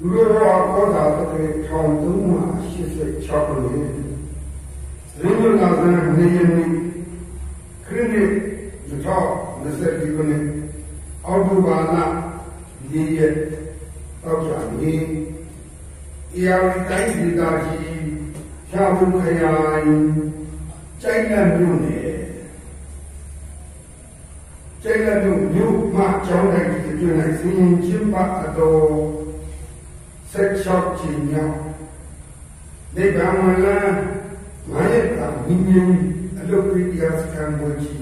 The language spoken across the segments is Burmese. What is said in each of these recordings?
如果我打这个长征嘛，70超过年，人家那是没人的，可能你超那是一个呢，奥多巴那理解到转移，要改变大气，下不开呀，灾难用的。这个就牛马交代的就来是金巴都十小几鸟，那边嘛呢，俺也当民人，都会也是看过去，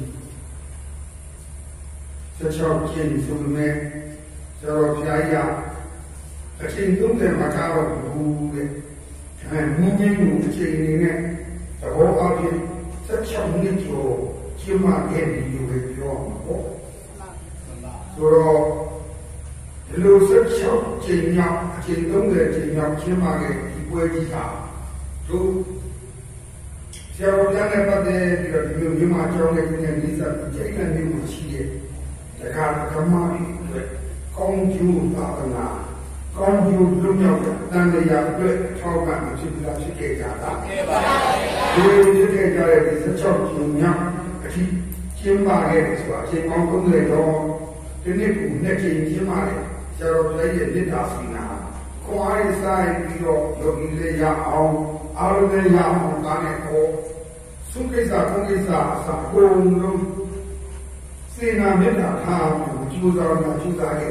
十小几说明，叫便宜啊，而且都在马家湖的，看民人用这个呢，这个阿片十小的就。金马给你就会比较好，所以60小金鸟，金东的金鸟，金马给一波几下，就像我原来把这个牛马交给人家历史，这个牛马企业，这看干嘛的？对，讲究大的啊，讲究重要的，但是也对超干的去不了去改家的，所以去改家的是小金鸟。金马的是吧？金光公来说，就那股那金马的，假如在也没打死啊，快赛比较有一个牙熬，熬了个牙熬干的好，送给啥供给啥，啥工种，谁拿没打他，就找那就打的。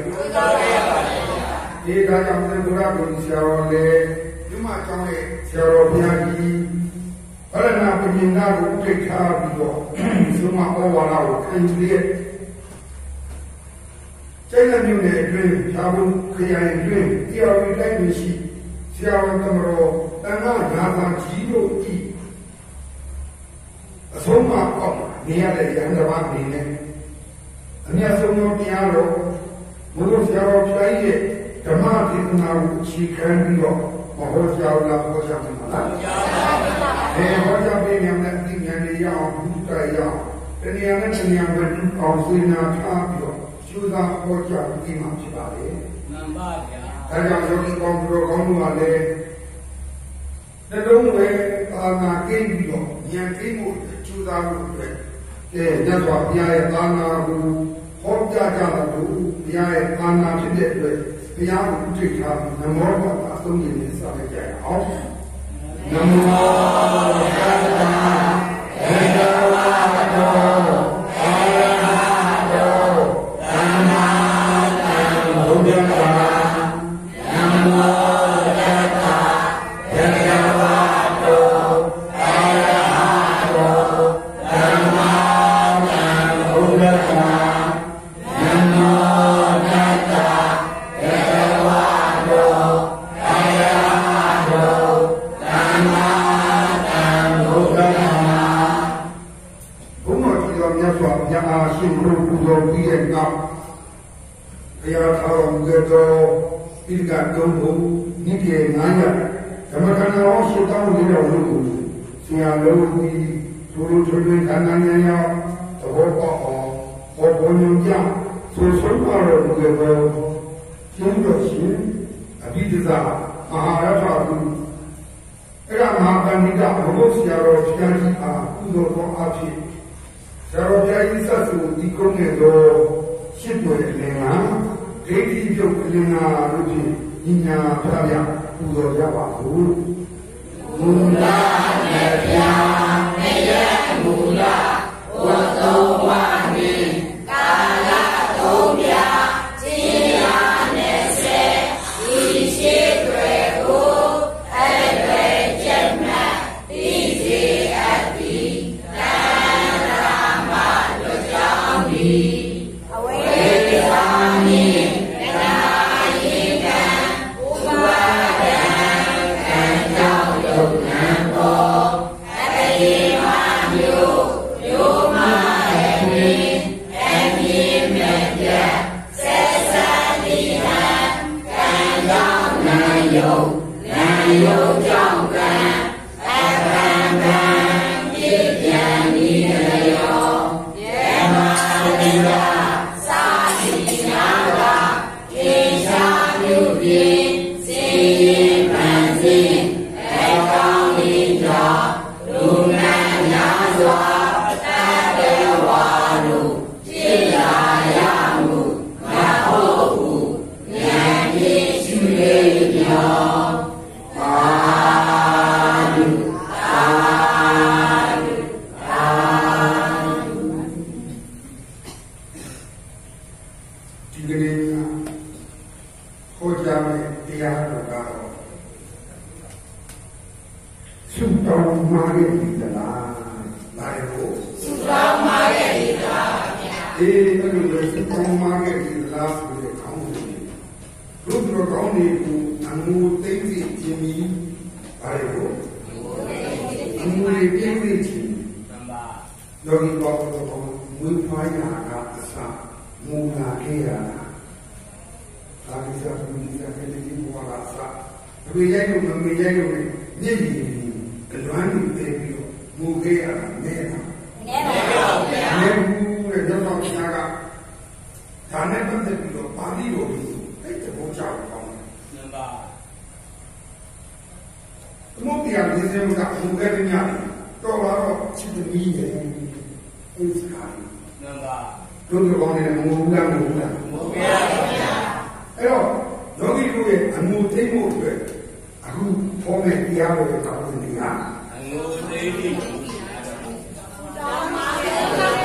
一大家们都来跟小的，金马讲的小老便宜。后来呢，不仅那个对他比较，什么我完了，我看一列，这个牛呢，对，他们可以按对，第二个来东西，只要那么多，但那加上肌肉的，什么哦，你要来养的话，你呢，你要什么变了，我们小老便宜，干嘛的那武器看比较，我好小了，我想什么了？我想别人的今年的样不再样，这年的今年跟高水呢差别，就让我家的地方去打的。大家有的光说光说的，那种为那给比较，年给我就让我对，人家说别人那个好家的都，别人那现在对，别人不最差，那么我打东西的上面讲好。南无大慈悲救苦救阿弥陀佛，南无大慈悲南无大慈悲救苦阿弥陀佛，南无大慈悲南无大慈悲救苦阿弥陀佛。辛苦工作毕业了，哎呀，他们这个一干中途你别难呀，咱们看到我写到这条路，这样路的走路出去看看人呀，这个不好，我不能讲，说什么了这个经过心啊，比这啥啊要啥子，这个麻烦你讲，我们写了偏题啊，工作多阿皮。假如在一三十五的工业中10多年啊，这里就可能啊，如今人家漂亮，不多加瓦土。木拉美呀，美呀木拉，我都话你，嘎啦都表，金呀那些一些对付，爱对真爱，一起爱比。为他你那一干不管人看到有难过，爱马有马爱你。 ဟောကြားတဲ့တရားတော်ကတော့သုတောင်းမှားရဲ့ဒီလားဘာလို့သုတောင်းမှားရဲ့ဒီလားဗျာအေးအဲ့လိုလေသုတောင်းမှားရဲ့ဒီလားဆိုတဲ့ကောင်းတယ်လူတို့ကောင်းနေကိုအမှုသိသိခြင်းပြီးဘာလို့အမှုလေးပြည့်ပြည့်ခြင်းမှန်ပါယောဂီတော်တော်မွေးဖွားရာကအစမူလာခဲ့ရတာအာရိသဘူမိသကေတိဘောလာစာအမေရိုက်လို့မမေရိုက်လို့ညစ်ပြီးအလွမ်းကြီးပြေးပြီးတော့မူခဲ့ရတာနဲတာနဲပါဗျာနဲဘူးတဲ့တော့ဘုရားကဒါနဲ့ပတ်သက်ပြီးတော့ပါဠိတော်ကြီးအဲ့တဘောကြောက်ကောင်းတယ်မှန်ပါဘုရားပြည့်စုံကမူခဲ့တဲ့ညတော့တော့ချစ်သမီးရဲ့အဲ့စကားမှန်ပါတို့ကောင်းတယ်မူလားမူလားမူခဲ့ပါဗျာအဲ့တော့ယောဂီတို့ရဲ့အမှုသိမှုတွေအခုပေါ်မဲ့တရားတော်ရဲ့ကောင်းတဲ့နေရာအမှုသိမှုတောင်းပါရဲ့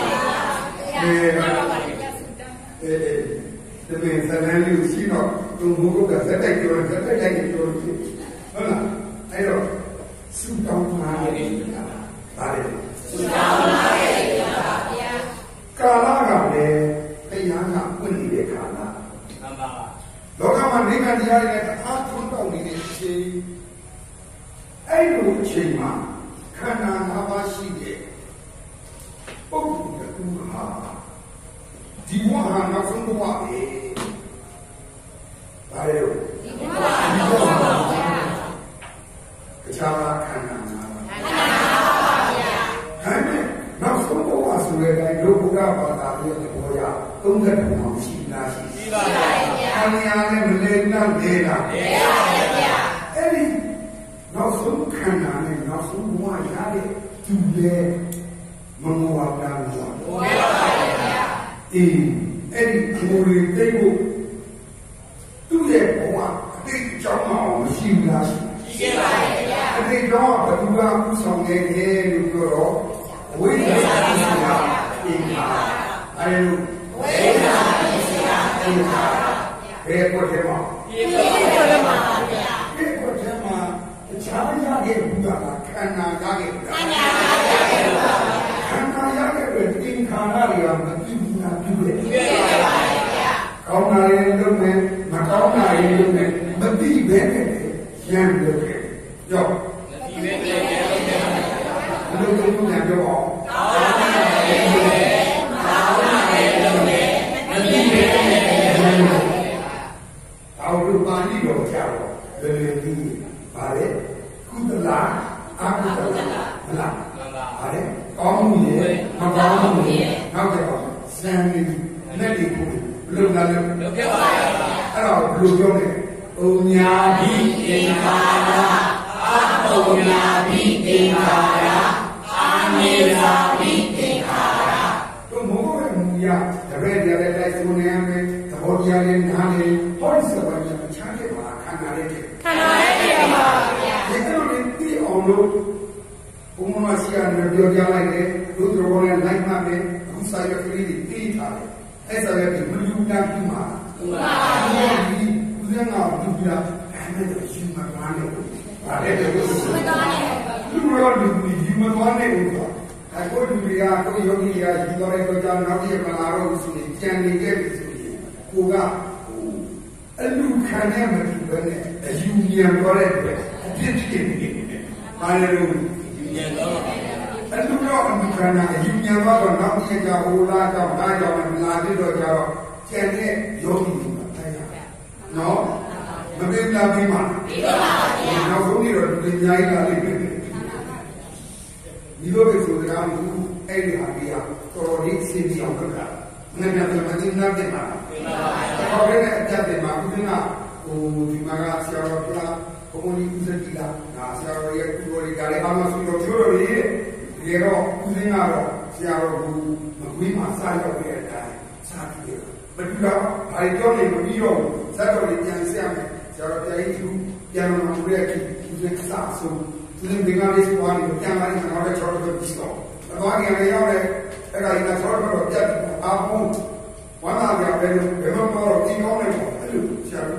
ဒီမဲ့ဇလန်လေးရှိတော့သူဘုရားကဇက်တိုက်ပြောဇက်တိုက်လိုက်ပြောလို့ဟုတ်လားအဲ့တော့စုတောင်းပါရဲ့ဗါလေစုတောင်းပါရဲ့ပါဗျာကာလကလည်းတရားကပွင့်နေတဲ့ကာလမှန်ပါလောကမှာနိုင်ငံတရားတွေနဲ့တအားထွန်းတောက်နေတဲ့အချိန်အဲ့လိုအချိန်မှာခန္ဓာ၅ပါးရှိတဲ့ပုဂ္ဂိုလ်တူဟာဒီဘဝဟာနောက်ဆုံးဘဝပဲဘာလို့ဒီဘဝပါဗျာအခြားခန္ဓာ၅ပါးခန္ဓာပါဗျာဒါနဲ့နောက်ဆုံးဘဝဆိုတဲ့လောကဘာသာရဲ့ဘောရ30ပုံရှိလားရှိပါဗျာအမြာနဲ့မလဲနောက်သေးတာလဲပါဗျာအဲ့ဒီနောက်ဆုံးခန္ဓာနဲ့နောက်ဆုံးဘဝရတဲ့သူလေမမောပါဘူးဟုတ်ပါဗျာအေးအဲ့ဒီကိုယ်လေးသိဖို့သူ့ရဲ့ဘဝအတိတ်ကြောင်းအောင်မရှိဘူးလားရှိပါဗျာအတိတ်တော့ဘယ်သူကဥဆောင်ခဲ့တယ်လို့ပြောတော့ဝိသေသနာပါအေးပါအဲ့လိုဝိသေသနာအေးပါဘယ်ကိုထဲမှာဒီကိုထဲမှာပါဗျာဒီကိုထဲမှာအခြားရခဲ့ဘူးလားခန္ဓာရခဲ့ဘူးလားခန္ဓာရခဲ့ပါခန္ဓာရခဲ့တဲ့သင်္ခါရတွေကမပြုဘူးလားပြုတယ်ပြုပါဗျာကောင်းတာရင်လုပ်မယ်မကောင်းတာရင်လုပ်မယ်မပြီးပဲနဲ့ရမ်းလုပ်ခဲ့ကြောက်မပြီးပဲနဲ့လုပ်ခဲ့လို့တို့ကပြောအောင်ကောင်းတာရင်လုပ်မယ်ကောင်းတာရင်လုပ်မယ်မပြီးပဲနဲ့အောက်တို့ပါဠိတော်ကြတော့လေဒီပါလေကုသလအကုသလဟုတ်လားပါလေကောင်းမှုရဲ့မကောင်းမှုရဲ့နောက်တော့စံနေနဲ့ဒီကိုလုံလာလုပ်ခဲ့ပါလားအဲ့တော့ဘယ်လိုပြောလဲဩညာဘိသင်္ခါရအဩညာဘိသင်္ခါရအာမေသာဘိသင်္ခါရတို့မောဟမူရတပည့်ကြတဲ့တိုက်စုံနေမယ်သဘောတရားလေးနားလေဟောဒီစပါးချမ်းတဲ့မှာခန္ဓာလေးခန္ဓာလေးပါဗျာဒီလိုလေးပြီးအောင်လို့ဘုံမရှိရမယ်ပြောကြလိုက်တယ်လူတော်နဲ့လိုက်မှပဲအခုစာရွက်ကလေးတွေပြီးထားတယ်အဲ့ဒါလည်းမလူနာပြမှာမှန်ပါဗျာဒီဦးဇင်းကလူပြအဲ့ဒါကိုရှင်းမှသွားတယ်ဗါလေတို့မသွားနဲ့လူရောလူကြီးမသွားနဲ့ဘူးကွာအခုလူတွေကကိုယောဂီတွေကဒီတော်ရဲ့ကြောင့်နောက်ပြမလာတော့ဘူးဆိုရင်ကြံနေခဲ့ပြီဆိုရင်ကိုကအလူခံရမလို့ပဲနဲ့အယူမြန်သွားတဲ့အတွက်အဖြစ်ဖြစ်နေတယ်။ဘာလဲလို့ယူမြန်တော့အလူတော့အမှုခံတာအယူမြန်သွားတော့နောက်ပြကြဟိုလာကြောင့်ဒါကြောင့်မလာပြတော့ကြတော့ကျန်တဲ့ယောဂီတွေကတိုက်ရ။နော်မပြေလာပြီးမှပြီးပါပါဗျာ။နောက်ဆုံးနေတော့ဒီညာကြီးလာလိမ့်မယ်။ဒီလိုပဲဆိုတာကအဲ့ဒီဟာကြီးကတော်တော်လေးစီစီအောင်လုပ်တာ။ငါကလည်းမသိနာတယ်မှာ။ခေါ်ရတဲ့အကြတဲ့မှာဦးဇင်းကဟိုဒီမှာကဆရာတော်ကဘုံကြီးဦးဇင်းကြီးလာဒါဆရာတော်ရဲ့ကုတော်ကြီးဒါလည်းအမှဆိုတော့ပြောလို့ရည်ဒီတော့ဦးဇင်းကတော့ဆရာတော်ကမကွေးမှာစားရောက်တဲ့အတိုင်းစားပြီးတော့ဘယ်တော့ဘာကြောင့်လဲမပြီးတော့ဇတ်တော်ကြီးပြန်ဆက်မယ်ဆရာတော်ပြန်ကြီးပြန်လာမှုရဲ့ဦးဇင်းကစားဆုံးဦးဇင်းဒီကနေ့စပွားနေပြန်လာရင်တော့ချောတော်ပြီးတော့ဘာကြီးရရောက်တဲ့အဲ့ဒါကြီးကချောတော်ပြတ်အားလုံးဝမ်းသာကြပဲလို့ဘယ်မှာတော့ဒီကောင်းနေပေါ့အဲ့လိုဆရာကြီး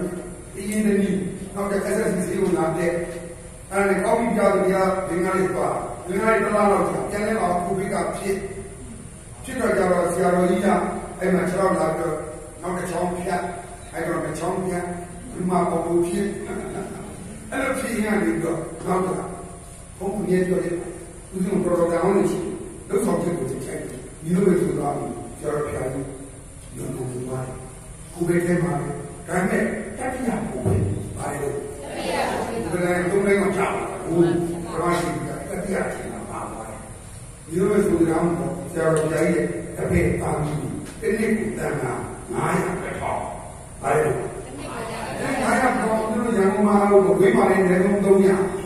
ဒီရင်တည်းနောက်တဲ့ SSC ကိုလာတဲ့အဲ့ဒါကောင်းပြီးကြောက်ကြဘင်္ဂလိပါဘင်္ဂလိတလားတော့ပြန်လဲတော့ကိုဗစ်ကဖြစ်တော့ကြတော့ဆရာတော်ကြီးကအဲ့မှာ6လာတော့နောက်တစ်ချောင်းဖြတ်အဲ့တော့တစ်ချောင်းဖြတ်ဒီမှာပေါ်လို့ဖြစ်အဲ့လိုဖြစ်ရနေတော့နောက်တော့ဘုန်းကြီးပြောတယ်ဦးဆုံးတော်တော်တောင်းနေရှိလို့ဆောင်ချက်ကိုချိန်တယ်ဒီလိုပဲဆိုတော့ဆရာတော်ဖျားကြီးရုံးနေပါကိုဗစ်ထဲမှာဒါနဲ့တတိယကိုပဲပါလို့တတိယကိုပဲဘယ်လိုကြောက်ဘူးဘာရှိတတိယချိန်မှာပါပါတယ်ဒီလိုပဲဆိုတော့ဆရာတော်ဖျားကြီးတပည့်ပါပြီးဒီနေ့ကိုတန်တာ900ပဲထောက်ပါလို့900ပေါ့ဒီလိုရန်ကုန်မှာလို့ဝေးပါလေနေလုံး300ဟို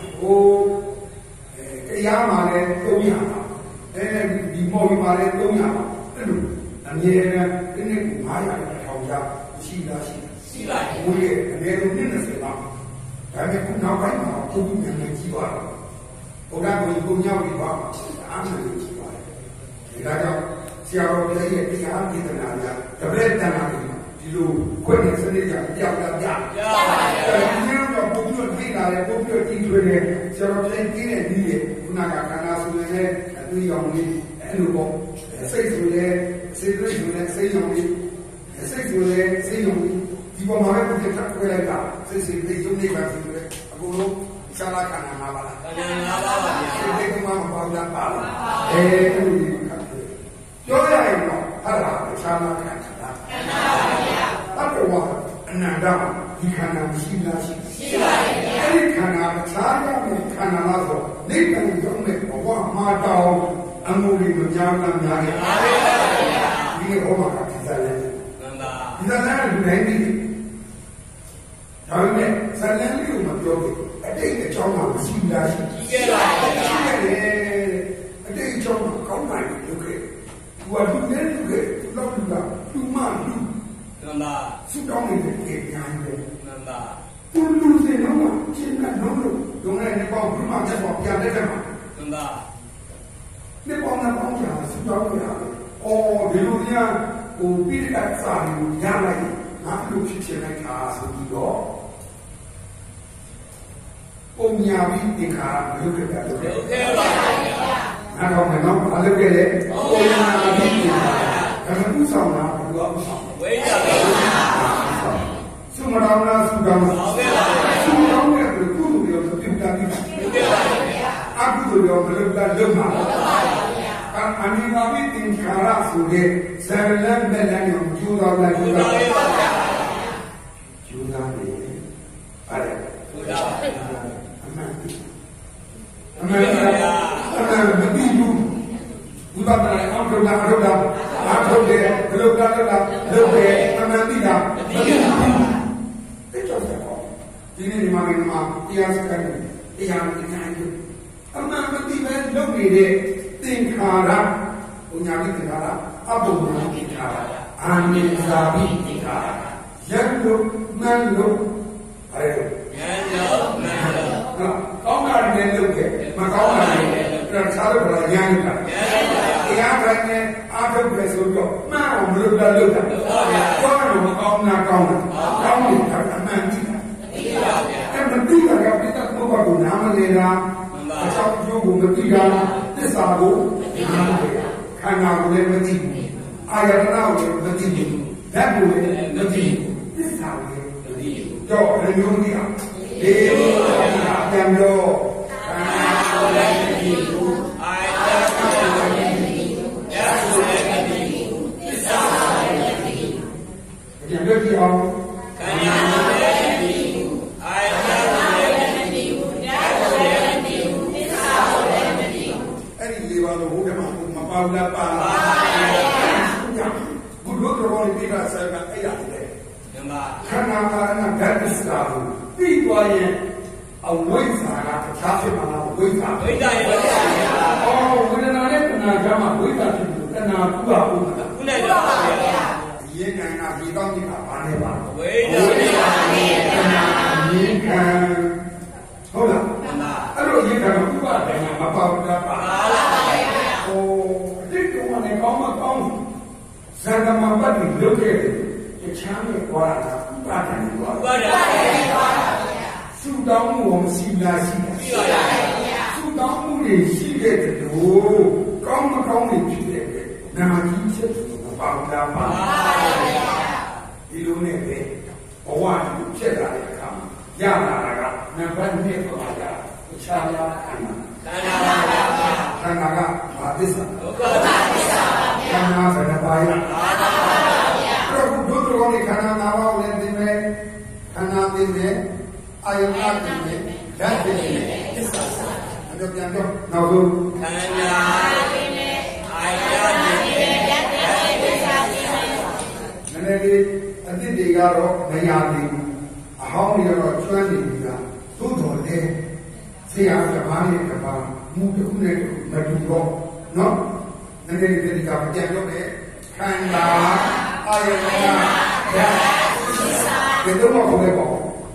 တရားမှာလည်း300ပါဒီမော်ဘီမှာလည်း300ပါအဲ့လိုအမြဲတမ်းဒီနေ့ကို900ပဲထောက်ကြရှိလားရှိပါတယ်ဘုရားအနည်းဆုံး20ပါဒါပေမဲ့ခုနောက်ပိုင်းမှာဘုရားဉာဏ်ကြီးပါတော့ဘုရားကိုကိုညောက်ပြီးပါအားမလို့ကြီးပါတယ်ဒါကြောင့်ဆရာတော်ဘုရားရဲ့တရားဒေသနာများတပည့်တန်တာဒီလိုခွင့်နဲ့စနစ်ကြပြောက်တာပြပါတယ်ဒီလိုတော့ဘုရားသိလာတယ်ဘုရားကြည့်ထွေးတယ်ဆရာတော်ဘုရားကြီးတဲ့ဒီရဲ့ခုနကခန္ဓာဆိုရင်အတူရောင်လေးအဲ့လိုပေါ့စိတ်ဆိုရင်စိတ်တွေဆိုရင်စိတ်ရောင်လေးစိတ်ဆိုရင်စိတ်ရောင်လေးဒီပေါ်မှာလည်းပြတ်ထွက်လိုက်တာစိတ်စိတ်လေးယုံနေပါစေလို့အခုလုံးရှာလာခန္ဓာမှာပါလားခန္ဓာမှာပါဗျာစိတ်ကမှမပေါ့တာပါလားအဲ့လိုဒီမှာပြောရရင်တော့အဲ့ဒါရှာလာခန္ဓာခန္ဓာပါဗျာအဲ့တော့အနန္တဒီခန္ဓာရှိလားရှိပါတယ်ဗျာအဲ့ဒီခန္ဓာအခြားရမယ့်ခန္ဓာလားဆိုနိဗ္ဗာန်ရောက်တဲ့ဘဝမှာတောင်းအမှုတွေမကြားတာများတယ်ပါဗျာဒီဘောမှာကသစ္စာလည်းဒီသစ္စာလည်းလူတိုင်းသိတယ်ဒါပေမဲ့ဇာလန်လေးကိုမပြောဘူးအတိတ်အကြောင်းမှာမရှိလားရှိခဲ့ပါတယ်ရှိခဲ့တယ်အတိတ်အကြောင်းကိုကောင်းတိုင်းလုပ်ခဲ့သူကလူနဲ့လုပ်ခဲ့သူတော့လူကလူမလူနန္ဒာစုတောင်းနေတဲ့ကြေညာတယ်နန္ဒာသူလူစင်တော့ရှင်းတဲ့လုံးလို့ဒုံနဲ့နေပေါင်းဘုမချက်ပေါ်ပြန်တဲ့တယ်မှာနန္ဒာနေပေါင်းနဲ့ပေါင်းကြစုတောင်းရတယ်အော်ဒီလိုများဟိုပြီးတဲ့စာကိုရလိုက်ငါလူဖြစ်ချင်လိုက်တာဆိုပြီးတော့ပုံညာပြီးသင်္ခါရမလုပ်ခဲ့တာလုပ်ခဲ့ပါဗျာ။အဲ့တော့မနော်ဘာလုပ်ခဲ့လဲပုံညာပြီးသင်္ခါရဒါကဥဆောင်တာဘယ်လိုဥဆောင်ဝိညာဉ်သုမတော်နာသုတော်နာဟုတ်ကဲ့ပါဗျာသုတော်ရဲ့ကုသိုလ်ရောပြုတာပြီးဟုတ်ကဲ့ပါဗျာအကုသိုလ်ရောမလုပ်တာလုပ်မှာဟုတ်ပါဗျာအနိမာပိသင်္ခါရဆိုတဲ့ဇာလန်မဲ့လည်းကျိုးတော်လိုက်ကျိုးတော်ပါဗျာကျိုးတော်နေအဲ့ဒါကျိုးတော်အမှန်မသိဘူးဘုရားတရားအောင်ထုတ်တာအားထုတ်တယ်ဘယ်လိုကလုပ်တာလုပ်တယ်အမှန်သိတာမသိဘူးတိကျတယ်ပေါ့ဒီနေ့ဒီမှာတရားစကားနဲ့တရားတရားယူအမှန်မသိပဲလုပ်နေတဲ့သင်္ခါရဘုညာတိသင်္ခါရအဘုညာသင်္ခါရအာနိဇာပိသင်္ခါရယံလို့မန်လို့အဲ့ဒါယံလို့မန်လို့ကောင်းတာလည်းလုပ်တယ်မကောင်းတာလည်းအဲ့ဒါခြားလို့ကယံလို့တာတရားတိုင်းနဲ့အားထုတ်တယ်ဆိုတော့မှန်အောင်မလုပ်တာလုပ်တာကောင်းတယ်မကောင်းတာကောင်းတယ်ကောင်းတယ်အမှန်ကြီးတာအဲ့မသိတာကပိဋကဘုရားကိုနားမလည်တာအချောင်းကျိုးကိုမသိတာသစ္စာကိုနားမလည်တာခန္ဓာကိုလည်းမသိဘူးအာယတနာကိုလည်းမသိဘူးဓာတ်ကိုလည်းမသိဘူးသစ္စာကိုလည်းမသိဘူးတော့ဘယ်လိုသိအောင်ဒီပြန်လို့ခန္ဓာကိုလည်းမသိဘူးအာယတနာကိုလည်းမသိဘူးဓာတ်ကိုလည်းမသိဘူးသစ္စာကိုလည်းမသိဘူးပြန်လို့ဒီအောင်ခန္ဓာကိုလည်းမသိဘူးအာယတနာကိုလည်းမသိဘူးဓာတ်ကိုလည်းမသိဘူးသစ္စာကိုလည်းမသိဘူးအဲ့ဒီလေးပါလို့ဘုရားမပါဘူးလားပါပါဘုရားတော်ကိုပြတာဆက်ကအဲ့ရတယ်ခန္ဓာကာရဏဓာတ်သစ္စာကိုပြီးသွားရင်အဝိဇ္ဇာကတခြားဖြစ်မှာလားဝိဇ္ဇာရဲ့ဝိဇ္ဇာအော်ဝေဒနာနဲ့တဏှာကမှဝိဇ္ဇာဖြစ်လို့တဏှာကုပါဘူးလားကုနဲ့ပါဗျာရင်းနိုင်တာဒီတော့ဒီကဘာလဲပါဝိဇ္ဇာနဲ့တဏှာရင်းခံဟုတ်လားအဲ့လိုရင်းခံတော့ကုပါတယ်မပါဘူးလားပါလားပါဗျာဟိုဒီတော့လည်းကောင်းမကောင်းဇာတမပတ်ပြီးလုပ်ခဲ့တယ်ချမ်းမြေပွားတာဥပါဒဏ်ပွားဥပါဒဏ်တောင်းမှုကိုမရှိလားရှိတယ်ရှိပါဗျာသူတောင်းမှုတွေရှိခဲ့တယ်လို့ကောင်းမကောင်းတွေဖြစ်တယ်နာကြီးချက်မပေါင်းတာပါဒီလိုနဲ့ပဲဘဝကိုဖြစ်လာတဲ့အခါမှာရလာတာကနံပါတ်1ပါဗျာအခြားလားခန္ဓာခန္ဓာကဘာသစ္စာဒုက္ခသစ္စာပါဗျာခန္ဓာဘယ်နှပါးရအဲ့တော့ဒုက္ခကောင်းတဲ့ခန္ဓာ၅ပါးကိုလည်းသိမယ်ခန္ဓာသိမယ်အာယုန်သိမယ်ဓာတ်သိမယ်သစ္စာအဲ့တော့ပြန်တော့နောက်ဆုံးခန္ဓာသိမယ်အာယုန်သိမယ်ဓာတ်သိမယ်သစ္စာသိမယ်နည်းနည်းလေးအတိတ်တွေကတော့မရသေးဘူးအဟောင်းတွေကတော့ကျွမ်းနေပြီလားသို့တော်လည်းဆရာကဘာနဲ့ကဘာမူတစ်ခုနဲ့မတူတော့နော်နည်းနည်းလေးဒီကပြန်တော့လေခန္ဓာအာယုန်ဓာတ်သစ္စာဒီတော့မဟုတ်ပဲပေါ့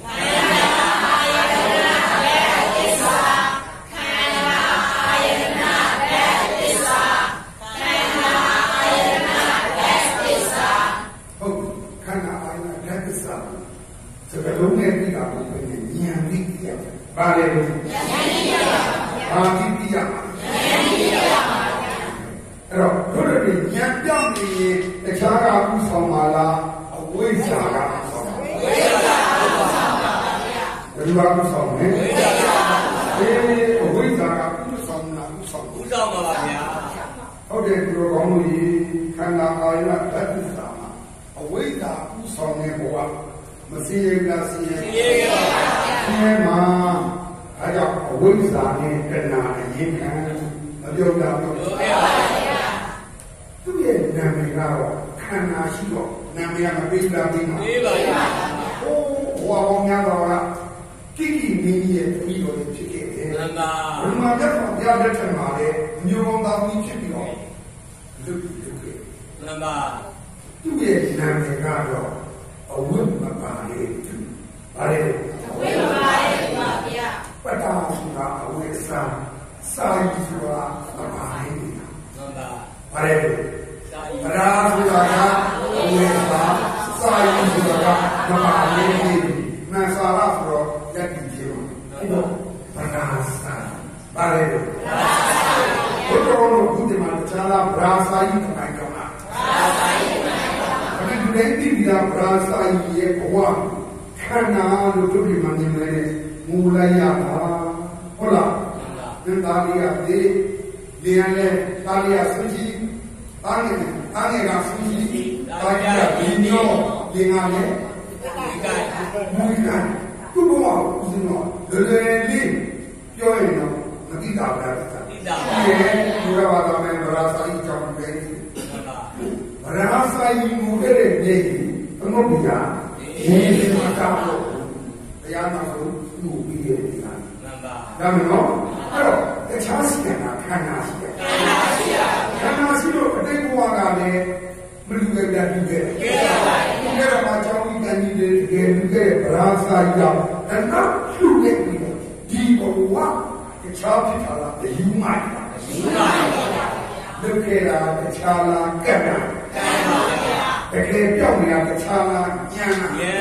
လုံးနဲ့ပြီးတာကိုပဲဉာဏ်ပြီးပြရပါလေဉာဏ်ပြီးရပါဘာပြီးပြရပါဉာဏ်ပြီးရပါအဲ့တော့တို့တွေဉာဏ်ပြောင်းနေရင်တခြားကဥဆောင်ပါလားအဝိဇ္ဇာကဥဆောင်ပါဝိဇ္ဇာကဥဆောင်ပါဗျာဘယ်လိုဥဆောင်လဲဝိဇ္ဇာအဝိဇ္ဇာကဥဆောင်လားဥဆောင်ပါဗျာဟုတ်တယ်သူတော်ကောင်းတို့ခန္ဓာအာယုဓာတ်သစ္စာမှာအဝိဇ္ဇာဥဆောင်တဲ့ဘဝမစီရလားစီရပါပါစီရမှာအဲကြောင့်အဝိဇ္ဇာနဲ့တဏှာအရင်ခံမပြောတာပြောပါဗျာသူရဲ့နာမည်ကတော့ခန္ဓာရှိတော့နာမည်ကမပေးလားပေးမှာပေးပါဗျာဟိုးဟောပေါင်းများတော့ကကိကိမင်းကြီးရဲ့ပြီးတော်ဖြစ်ခဲ့တယ်မှန်ပါဘုရားမြတ်စွာဘုရားလက်ထက်မှာလည်းမျိုးပေါင်းသားကြီးဖြစ်ပြီးတော့လူခဲ့မှန်ပါသူရဲ့နာမည်ကတော့အဝိမပါလေပါလေအဝိမပါလေပါဗျာပတ္တာဆိုတာအဝိစာစာယီဆိုတာမပါလေမှန်ပါပါလေပရာဆိုတာကအဝိစာစာယီဆိုတာကမပါလေမဆာရဆိုတော့ယက်တိကျေအဲ့တော့ပရာစာပါလေဘုရားတော်ဘုရားမှာတရားလားပရာစာယီခိုင်ကောင်းလားပရာစာယီဒီတိပိဒါပရာစာယီရဲ့ဘဝခန္ဓာလို့တို့ဒီမှာမြင်လဲမူလရပါဟုတ်လားသင်္သာရိယတိဒီရလဲသာရိယသုရှိတာငယ်ကသုရှိတာရိယဘိညောဒီငါလဲမူကသူ့ဘဝဦးစင်းတော့လွယ်လွယ်လေးပြောရင်တော့မတိတာဗျာတိတာရဲ့ဘုရားဘာသာနဲ့ပရာစာယီကြောင့်ပဲပရာစာယီမူတဲ့နေသမုဒ္ဒရာဒီမှာကတော့တရားနာလို့သူ့ပြီးရဲ့ဒီလားမှန်ပါဒါမှမဟုတ်အဲ့တော့တခြားစီကခန္ဓာရှိတယ်ခန္ဓာရှိလို့အတိတ်ဘဝကလည်းမလူပဲပြတူခဲ့တယ်ဒီကမှာကြောင်းကြီးတန်ကြီးတွေတကယ်လူခဲ့ပရာစာယီကတဏှာပြုခဲ့ပြီးဒီဘဝတခြားဖြစ်လာတဲ့ယူမိုက်လုခဲ့တာတခြားလားကတ်တာတကယ်ပြောင်းနေတာတခြားလားဉာဏ်လားဉာဏ်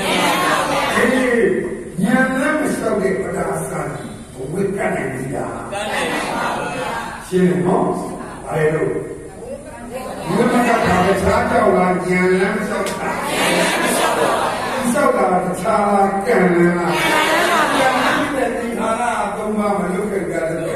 လည်းမလျှောက်တဲ့ပဒါစာကြီးဘဝကနိုင်နေတာရှင်းနော်ဘာလဲလို့ဘုရားကတခြားကြောက်လားဉာဏ်လည်းမလျှောက်တာဉာဏ်လည်းမလျှောက်တာလျှောက်တာတခြားလားကံလည်းလားဉာဏ်နဲ့ဒီခါရအသုံးပါမလုပ်ခဲ့ကြတဲ့လုပ်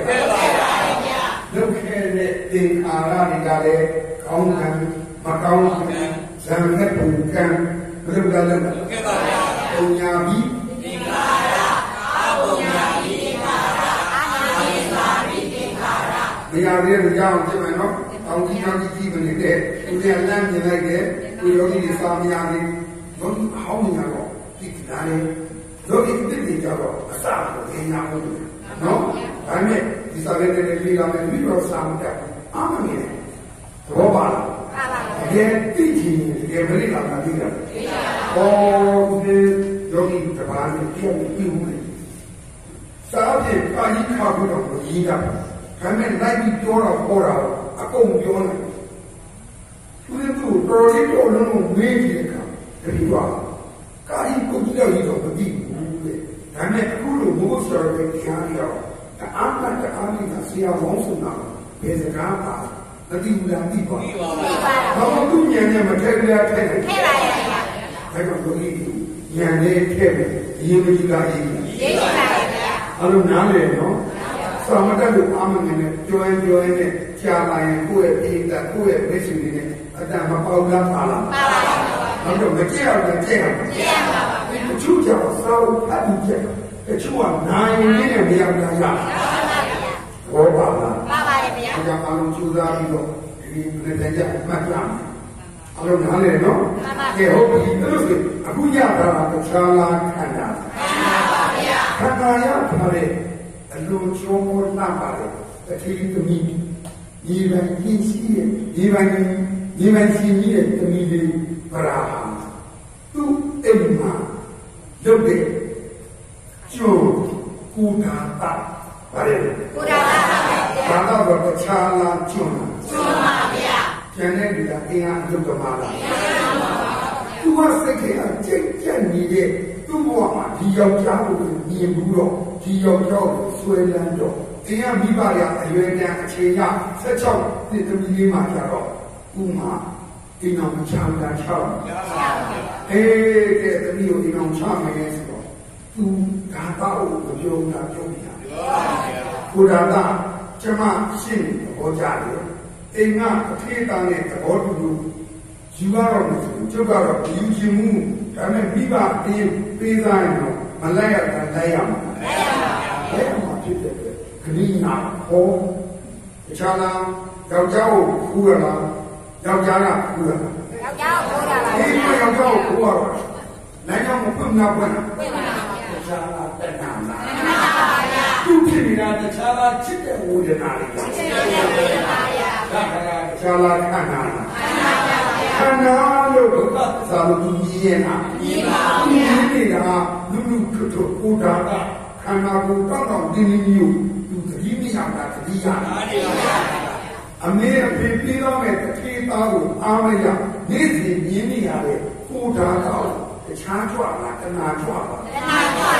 ခဲ့တဲ့သင်္ခါရတွေကလည်းကောင်းတယ်မကောင်းဘူးဇံနဲ့ပုံကံဘယ်လိုလဲလုပ်ခဲ့ပါဗျာပုံညာပြီးသင်္ခါရအပုံညာပြီးသင်္ခါရအာသင်္ခါပြီးသင်္ခါရမရသေးဘူးကြောင်းကြည့်မယ်နော်အောင်ကြီးအောင်ကြီးမနေတဲ့သူကလမ်းမြင်လိုက်တယ်သူယောဂီတွေစာမရသေးဘူးဘုဟောင်းနေတော့ဒီကနေ့ယောဂီတစ်တိကြတော့အစကိုသင်ညာဟုတ်တယ်နော်ဒါနဲ့ဒီစာလေးတွေလေးလာမယ်ပြီးတော့စာမတက်အာမမြင်တယ်ဘောပါလားတကယ်သိချင်တကယ်မလေးလာတာသိတာဟောဒီယောဂီတပါးနဲ့ပြုံးပြုံးနေစာပြေပါဠိခါဘုတော်ကိုရေးတာဒါနဲ့လိုက်ပြီးပြောတော့ဟောတာအကုန်ပြောနေသူတို့တော်လေးတော်လုံးကိုမေးကြည့်တာတတိယကာယကိုကြည့်ရတော့မသိဘူးလေဒါနဲ့အခုလိုဘုရားတော်ရဲ့တရားတွေတော့အာမတ်အားကြီးကဆရာပေါင်းဆိုတာဘယ်စကားပါမတိဘူးလားသိပါဘူးဘာလို့သူညံနေမထည့်ပြထည့်တယ်ထည့်ပါရဲ့ဗျာဒါကြောင့်ဘုရားညံနေထည့်တယ်အရင်မကြီးကရေးပါရဲ့ဗျာအဲ့လိုနားလေနော်ဆောင်းမတက်လို့အာမငယ်နဲ့ကြွယ်နဲ့ကြာလာရင်ကိုယ့်ရဲ့အိမ်ကိုယ့်ရဲ့မိတ်ဆွေတွေနဲ့အတန်မပေါက်လားပါလားပါပါနောက်တော့မကြည့်အောင်ကြည့်အောင်ကြည့်ရပါပါတချို့ကြောင့်စောက်ဖတ်ပြီးကြည့်တချို့ကနိုင်နေနဲ့မရဘူးလားရဘောပါလားပါပါတယ်ဗျာဒါကြောင့်အလုံးကျူစားပြီးတော့ဒီပြည်တဲ့ကြမှတ်ကြမယ်အလုံးနားလေနော်ကဲဟုတ်ပြီအဲ့လိုဆိုအခုရတာကတခြားလားခန္ဓာမှန်ပါဗျာခန္ဓာရပါလေအလုံးချုံမနှံ့ပါလေတတိသမီးဒီဗန်ကြီးရှိရဲ့ဒီဗန်ရှိကြီးရဲ့သမီးလေးပရာဟာသူ့အိမ်မှာလုပ်တဲ့ကျိုးကုဒါတာပါလေကုဒါတာပါဘာတော့တခြားလားကျုံပါဗျာကျန်တဲ့လူကအင်းအားလုပ်ကြပါလားသူကစိတ်ထဲကကြိတ်ကြက်နေတဲ့သူ့ဘဝမှာဒီယောက်ျားကိုမြင်ဘူးတော့ဒီယောက်ျားကိုဆွဲလန်းတော့တရားမိဘရအရွယ်တန်းအခြေရ16နှစ်သမီးလေးမှကြတော့ဥမာအိမ်အောင်ချမ်းသာချောင်းအေးကဲသမီးကိုအိမ်အောင်ချမယ်ဆိုတော့သူဒါတော့ပြောတာပြောပြတာဘုရားကကျမရှင်းသဘောကြတယ်အိမ်ကအထေးသားနဲ့သဘောတူလို့ယူရတော့မယ်ဆိုကျုပ်ကတော့ယူချင်မှုဒါနဲ့မိဘပေးစားရင်တော့မလိုက်ရတာလိုက်ရမှာလိုက်ရမှာဖြစ်တယ်ခဏနာဟောတခြားလားယောက်ျားကိုခူးရလားယောက်ျားကခူးရလားယောက်ျားကိုခူးရပါဘူးဒီယောက်ျားကိုခူးရပါနိုင်အောင်မဖွင့်နာဖွင့်တခြားလားတဏှာလားသူဖြစ်နေတာတခြားလားချစ်တဲ့ဝေဒနာတွေချစ်တဲ့ဝေဒနာတွေဒါကတခြားလားခန္ဓာလားခန္ဓာလို့ဒုက္ခသာလို့သူကြီးရဲ့လားကြီးပါဘူးနေတာလူထုကိုဒါကခန္ဓာကိုတောက်တင်းမျိုးသူသတိမရတာသတိရအမေအဖေပြီးတော့မဲ့တတိသားကိုအားမရနေ့စဉ်မြင်နေရတဲ့ကိုဒါတော့တခြားကြွလာတဏှာကြွပါတဏှာကြွပါ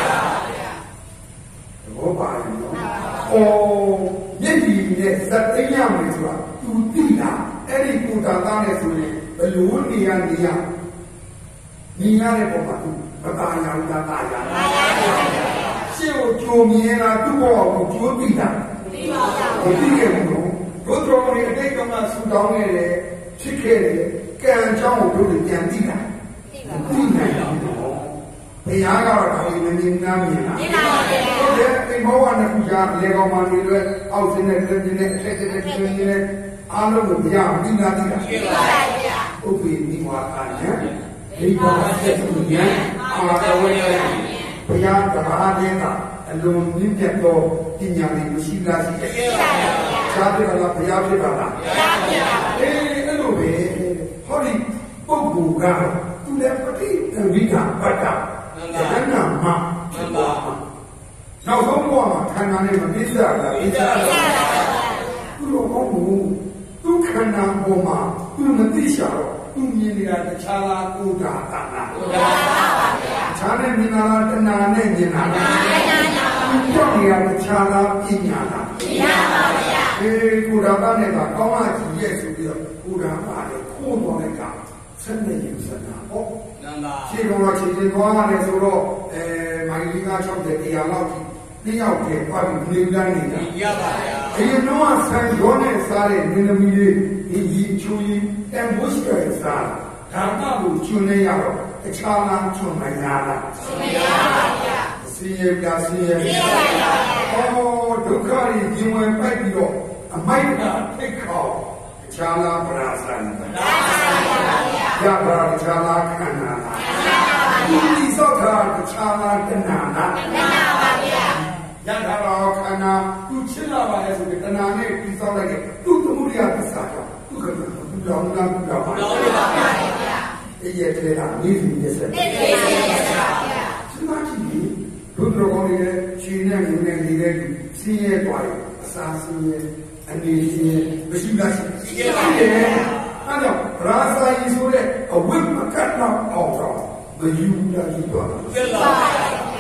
ဘောပါရင်တော့မျက်ဒီနဲ့ဇတ်သိမ်းရမယ်ဆိုတာသူသိတာအဲ့ဒီကိုဒါသားနဲ့ဆိုရင်ဘလို့နေရတဲ့ပုံမှာသူမตายအောင်တာတာရရှေ့ကိုကြိုမြင်တာသူ့ဘောကိုကြိုးသိတာသိပါဘူးသိခဲ့ဘူးလို့ဘုရားတော်ရဲ့အတိတ်ကမှဆူတောင်းခဲ့တယ်ဖြစ်ခဲ့တယ်ကံကြောင်းကိုတို့ပြန်သိတာသိနိုင်တယ်ဘုရားကတော့ဒါလေးမမြင်နားမြင်တာသိပါပါဘုရားအိမ်ဘောဝနဲ့ခုကြားလေကောင်မတွေလည်းအောက်စင်းနဲ့တွင်းနဲ့အထက်နဲ့တွင်းနဲ့အားလုံးကိုဘုရားသိနာသိတာသိပါပါဗျာဥပ္ပိနိဝါဒညာဒီဘာသက်သူညာအာတဝေယဘုရားတရားတဲ့ကအလုံးမြင့်မြတ်သောပညာတွေမရှိလားရှိတယ်ရှိပါဗျာခြားတယ်လားဘုရားဖြစ်ပါလားဘုရားဖြစ်ပါအေးအဲ့လိုပဲဟောဒီပုဂ္ဂိုလ်ကသူလည်းပဋိသင်္ခါပတ္တဉာဏ်နာမှာဖြစ်ပါနောက်ဆုံးဘဝမှာခန္ဓာနဲ့မပြည့်စုံတာပြည့်စုံတာသူတို့ဟောဘူးသူခန္ဓာပေါ်မှာသူမသိရှာတော့သူမြင်နေတာတခြားလားကိုယ်တာတာလားကိုယ်တာပါဗျာခြားနဲ့မြင်တာလားတဏှာနဲ့မြင်တာလားတဏှာသူကြောက်နေတာတခြားလားပညာလားပညာပါဗျာအေးကိုယ်တာတာနဲ့ကကောင်းမှကြည့်ရဲ့ဆိုပြီးတော့ကိုယ်တာပါလေခိုးတော်တဲ့ကဆက်နေရင်ဆက်တာပေါ့နန္ဒာခြေကောင်ကခြေချင်းသွားရတယ်ဆိုတော့မိုင်လေးက60တရားလောက်ကြီးနှစ်ယောက်တည်းသွားပြီးနေတိုင်းနေတာရပါဗျာအရင်တော့ဆန်ရောနဲ့စားတဲ့နင်းသမီးလေးဒီကြီးချူကြီးတန်ဖိုးရှိတဲ့စားဒါမှမဟုတ်ချွန်နေရတော့တခြားလားချွန်နိုင်လားချွန်ရပါဗျာစီရပြစီရပြဒုက္ခကြီးရင်ဝင်ပိုက်ပြီးတော့အမိုက်ကထိတ်ခေါတခြားလားပရာဇာနာပရာဇာနာရပါတခြားလားခန္ဓာလားဒီသောတာတခြားလားတဏှာလားတဏှာပါဗျာရတာတော့ခန္ဓာသူချစ်လာပါလေဆိုပြီးတဏှာနဲ့ပြီးသောလိုက်တဲ့သူ့သမုဒိယသစ္စာကြောင့်သူကသူလောင်းလားသူလောင်းပါဗျာအဲ့ရတဲ့တာနေစီရစက်နေစီရစက်ပါဗျာစမကြီးဘုဒ္ဓတော်ကောင်းရဲ့ခြေနဲ့ငုံနဲ့နေတဲ့စင်းရဲပွားအစာစင်းရဲအနေစင်းရဲမရှိလားရှိတယ်အဲ့တော့ရာဇာယီဆိုတဲ့အဝိမကတ်တော့အောင်တော့မယူလာယူတော့ပြပါ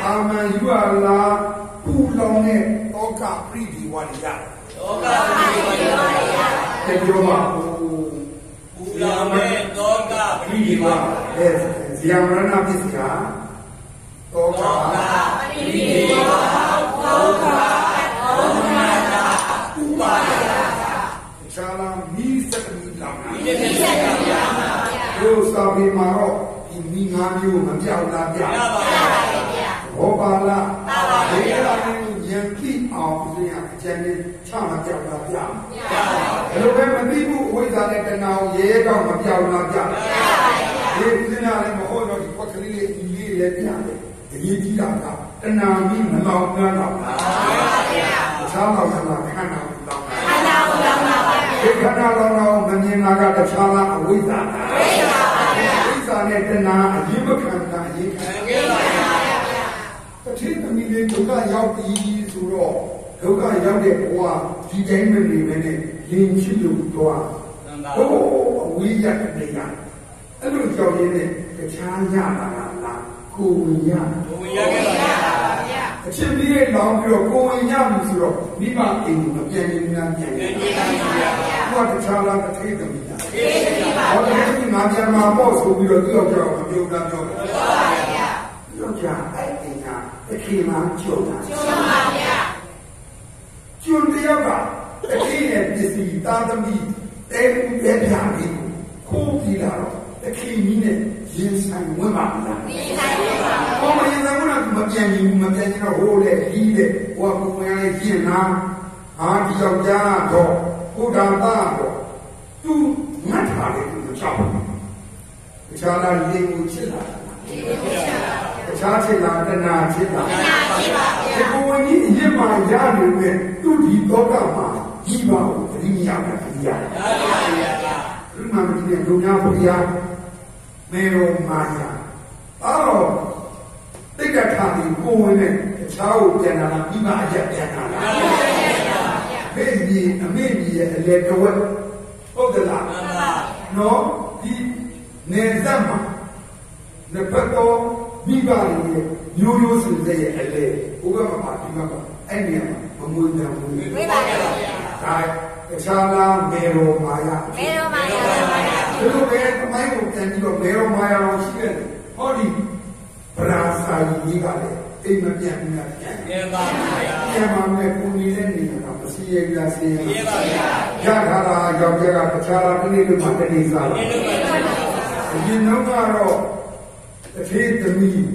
အာမန်ယူလာပူလောင်တဲ့တောကပရိဒီဝါရိယတောကပရိဒီဝါရိယတပြောမှာပူလောင်တဲ့တောကပရိဒီဝါဇယမရဏပစ္စယတောကပရိဒီဝါတောကဩနာတာဥပါယချာလာမီစက်မီလောင်မီစက်မီလောင်ပါဗျာတို့စာပေမှာတော့ဒီမိငါးမျိုးမပြောက်လားဗျာပါပါဗျာဘောပါလားပါပါဗျာဒီလိုမျိုးဉာဏ်သိအောင်ပြရအကျဉ်းလေးချမပြောက်လားဗျာပါပါဘယ်လိုပဲမသိဘူးအဝိဇ္ဇာနဲ့တဏှာကိုရဲတော့မပြောက်လားဗျာပါပါဒီဥစဉ်လည်းမဟုတ်တော့ဒီပကလေးလေးအီလေးလည်းပြတယ်အရေးကြီးတာကတဏှာကြီးမလောင်ငန်းတော့ပါဗျာအခြားတော့ခန္ဓာခန္ဓာကိုလောင်ခန္ဓာကိုလောင်ပါဗျာဒီခန္ဓာလောင်တော့မမြင်တာကတခြားလားအဝိဇ္ဇာပါဝိဇ္ဇာပါဗျာဝိဇ္ဇာနဲ့တဏှာအရင်မခံတာအရင်ခံခဲ့ပါဗျာတတိသမီးလေးဒုက္ခရောက်ပြီးဆိုတော့ဒုက္ခရောက်တဲ့ဘဝဒီတိုင်းမနေဘဲနဲ့ရင်ချစ်လို့တော့ဟိုအဝိဇ္ဇာနဲ့ရအဲ့လိုကြောက်ရင်းနဲ့တခြားရတာလားကိုယ်ဝင်ရခဲ့ပါဗျာအချင်းကြီးရဲ့လောင်ပြီးတော့ကိုယ်ဝင်ရပြီဆိုတော့မိဘအိမ်ကိုမပြန်ရင်များပြန်ရင်ဘုရားတခြားလားတစ်ထိပ်သမီးလားဟောတယ်ဒီမှာပြန်มาပေါ့ဆိုပြီးတော့သူ့ကြောက်မပြုတ်တာပြောတယ်ဟုတ်ပါဗျာပြောကြအဲ့အိမ်ကတစ်ထိပ်မှကျုံတာကျုံပါဗျာကျုံတယောက်ကတစ်ထိပ်နဲ့ပစ္စည်းသားသမီးတဲဦးတဲပြားလေးကိုခိုးပြီးလာတော့တစ်ထိပ်ကြီးနဲ့ရင်ဆိုင်ဝင်ပါမလားရင်ဆိုင်ပါဘူး။ဘာမှရင်ဆိုင်ဘူးမပြန်ရင်တော့ဟိုလေကြီးလေဟိုကကိုယ်ရရင်နာဟာဒီယောက်ျားတော့ဘုရားသားတော့သူငတ်ထားတယ်သူချောက်တခြားလားလေကိုချစ်လာတခြားချစ်လာတဏှာချစ်လာဒီကိုယ်ကြီးအရင်မှရတယ်ပဲသူဒီတော့ကမှာကြီးပါဘူးတတိယကတရားဒီမှာဒီနေ့ဒုညာဘုရားမေရောမာယာအဲ့တော့တိတ်ကထားပြီးကိုယ်ဝင်နဲ့တခြားကိုပြန်လာတာပြီးမှအရက်ပြန်လာတာဖေးကြီးအမေကြီးရဲ့အလေတဝက်ဟုတ်တယ်လားနော်ဒီနေစက်မှာနှစ်ဖက်တော့မိဘတွေမျိုးရိုးစင်တဲ့ရဲ့အလေဘုရားမှာဒီမှာအဲ့ဒီမှာမမွေးတယ်ဘူးဝိပါဒပါဗျာဒါတခြားလားမေရောမာယာမေရောမာယာဒီလိုပဲအမိုင်းကိုပြန်ပြီးတော့မေရောမာယာတော့ရှိတယ်ဟောဒီပရာစာကြီးကလည်းအိမ်မပြန်ဘူးလားပြန်ပါဗျာပြန်ပါမယ်ကိုနေတဲ့နေတာမစီရကြစီရပါဗျာရထားတာကြောင့်ကြကတခြားလားဒီနေ့လိုမှတနေ့စားလားဒီနောက်ကတော့တစ်ခေတ်သမီး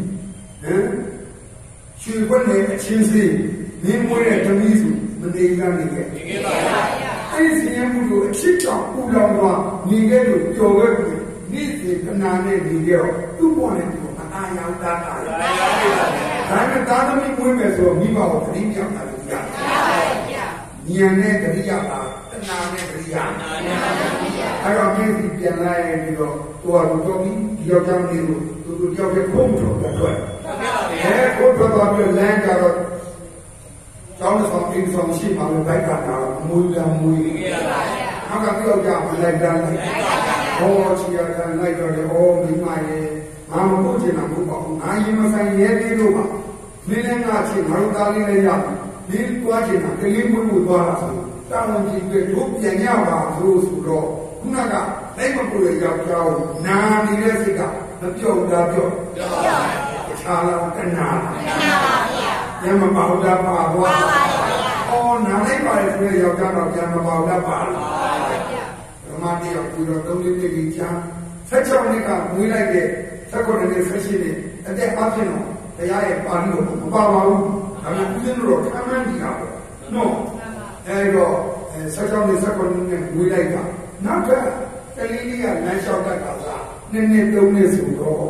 ရွှေခွက်နဲ့အချင်းစီမင်းမွေးတဲ့သမီးစုမနေကြနေခဲ့ပါဗျာအဲ့ဒီရမှုကိုအချစ်ကြောင့်ပူလောင်သွားနေခဲ့လို့ပျော်ခဲ့ပြီနေ့စဉ်ခဏနဲ့နေကြတော့သူ့ပေါ်နဲ့သူ့အာရောက်တာဒါနဲ့သားသမီးမွေးမယ်ဆိုတော့မိဘကိုတတိယတာလို့ရတယ်ဉာဏ်နဲ့တတိယပါတဏှာနဲ့တတိယအဲ့တော့မြင့်ပြီးပြန်လာရင်ပြီးတော့သူကလူတော်ပြီးဒီယောက်ျားလေးကိုသူကြောက်တဲ့ခုံးထုတ်တဲ့အတွက်ခုံးထုတ်တော့ပြီးလမ်းကြတော့ကျောင်းဆောင်အိမ်ဆောင်ရှိမှလည်းဘိုက်ကတာမွေးလာမွေးနောက်ကပြောကြမလိုက်တန်းလိုက်ဟောချီရကန်လိုက်တော့လေဩမိမရဲ့ငါမဟုတ်ချင်တာမဟုတ်ပါဘူးငါရင်မဆိုင်ရဲသေးလို့ပါမင်းလည်းငါချင်ငါတို့သားလေးလည်းရမင်းတွားချင်တာကလေးမွေးဖို့သွားတာဆိုတောင်းကြည့်ပြီးတို့ပြန်ရပါလို့ဆိုတော့ခုနကလိုက်မပို့ရယောက်ျားကိုနာနေတဲ့စိတ်ကမပြော့တာပြော့တခြားလားတဏှာပါဗျာညမပေါက်တာပါဘွားအော်နားလိုက်ပါလေဆိုရင်ယောက်ျားတော့ညမပေါက်တာပါဓမ္မတရားပူတော့3နှစ်ကြီးချာ16နှစ်ကမွေးလိုက်တဲ့16နှစ်18နှစ်အသက်အဖြစ်တော့တရားရဲ့ပါဠိတော်မပါပါဘူးဒါပေမဲ့ဦးဇင်းတို့ခံမှန်းကြည့်တာပေါ့နော်အဲ့တော့16နှစ်19နှစ်မွေးလိုက်တာနောက်ကကလေးလေးကလမ်းလျှောက်တတ်တာလား2နှစ်3နှစ်ဆိုတော့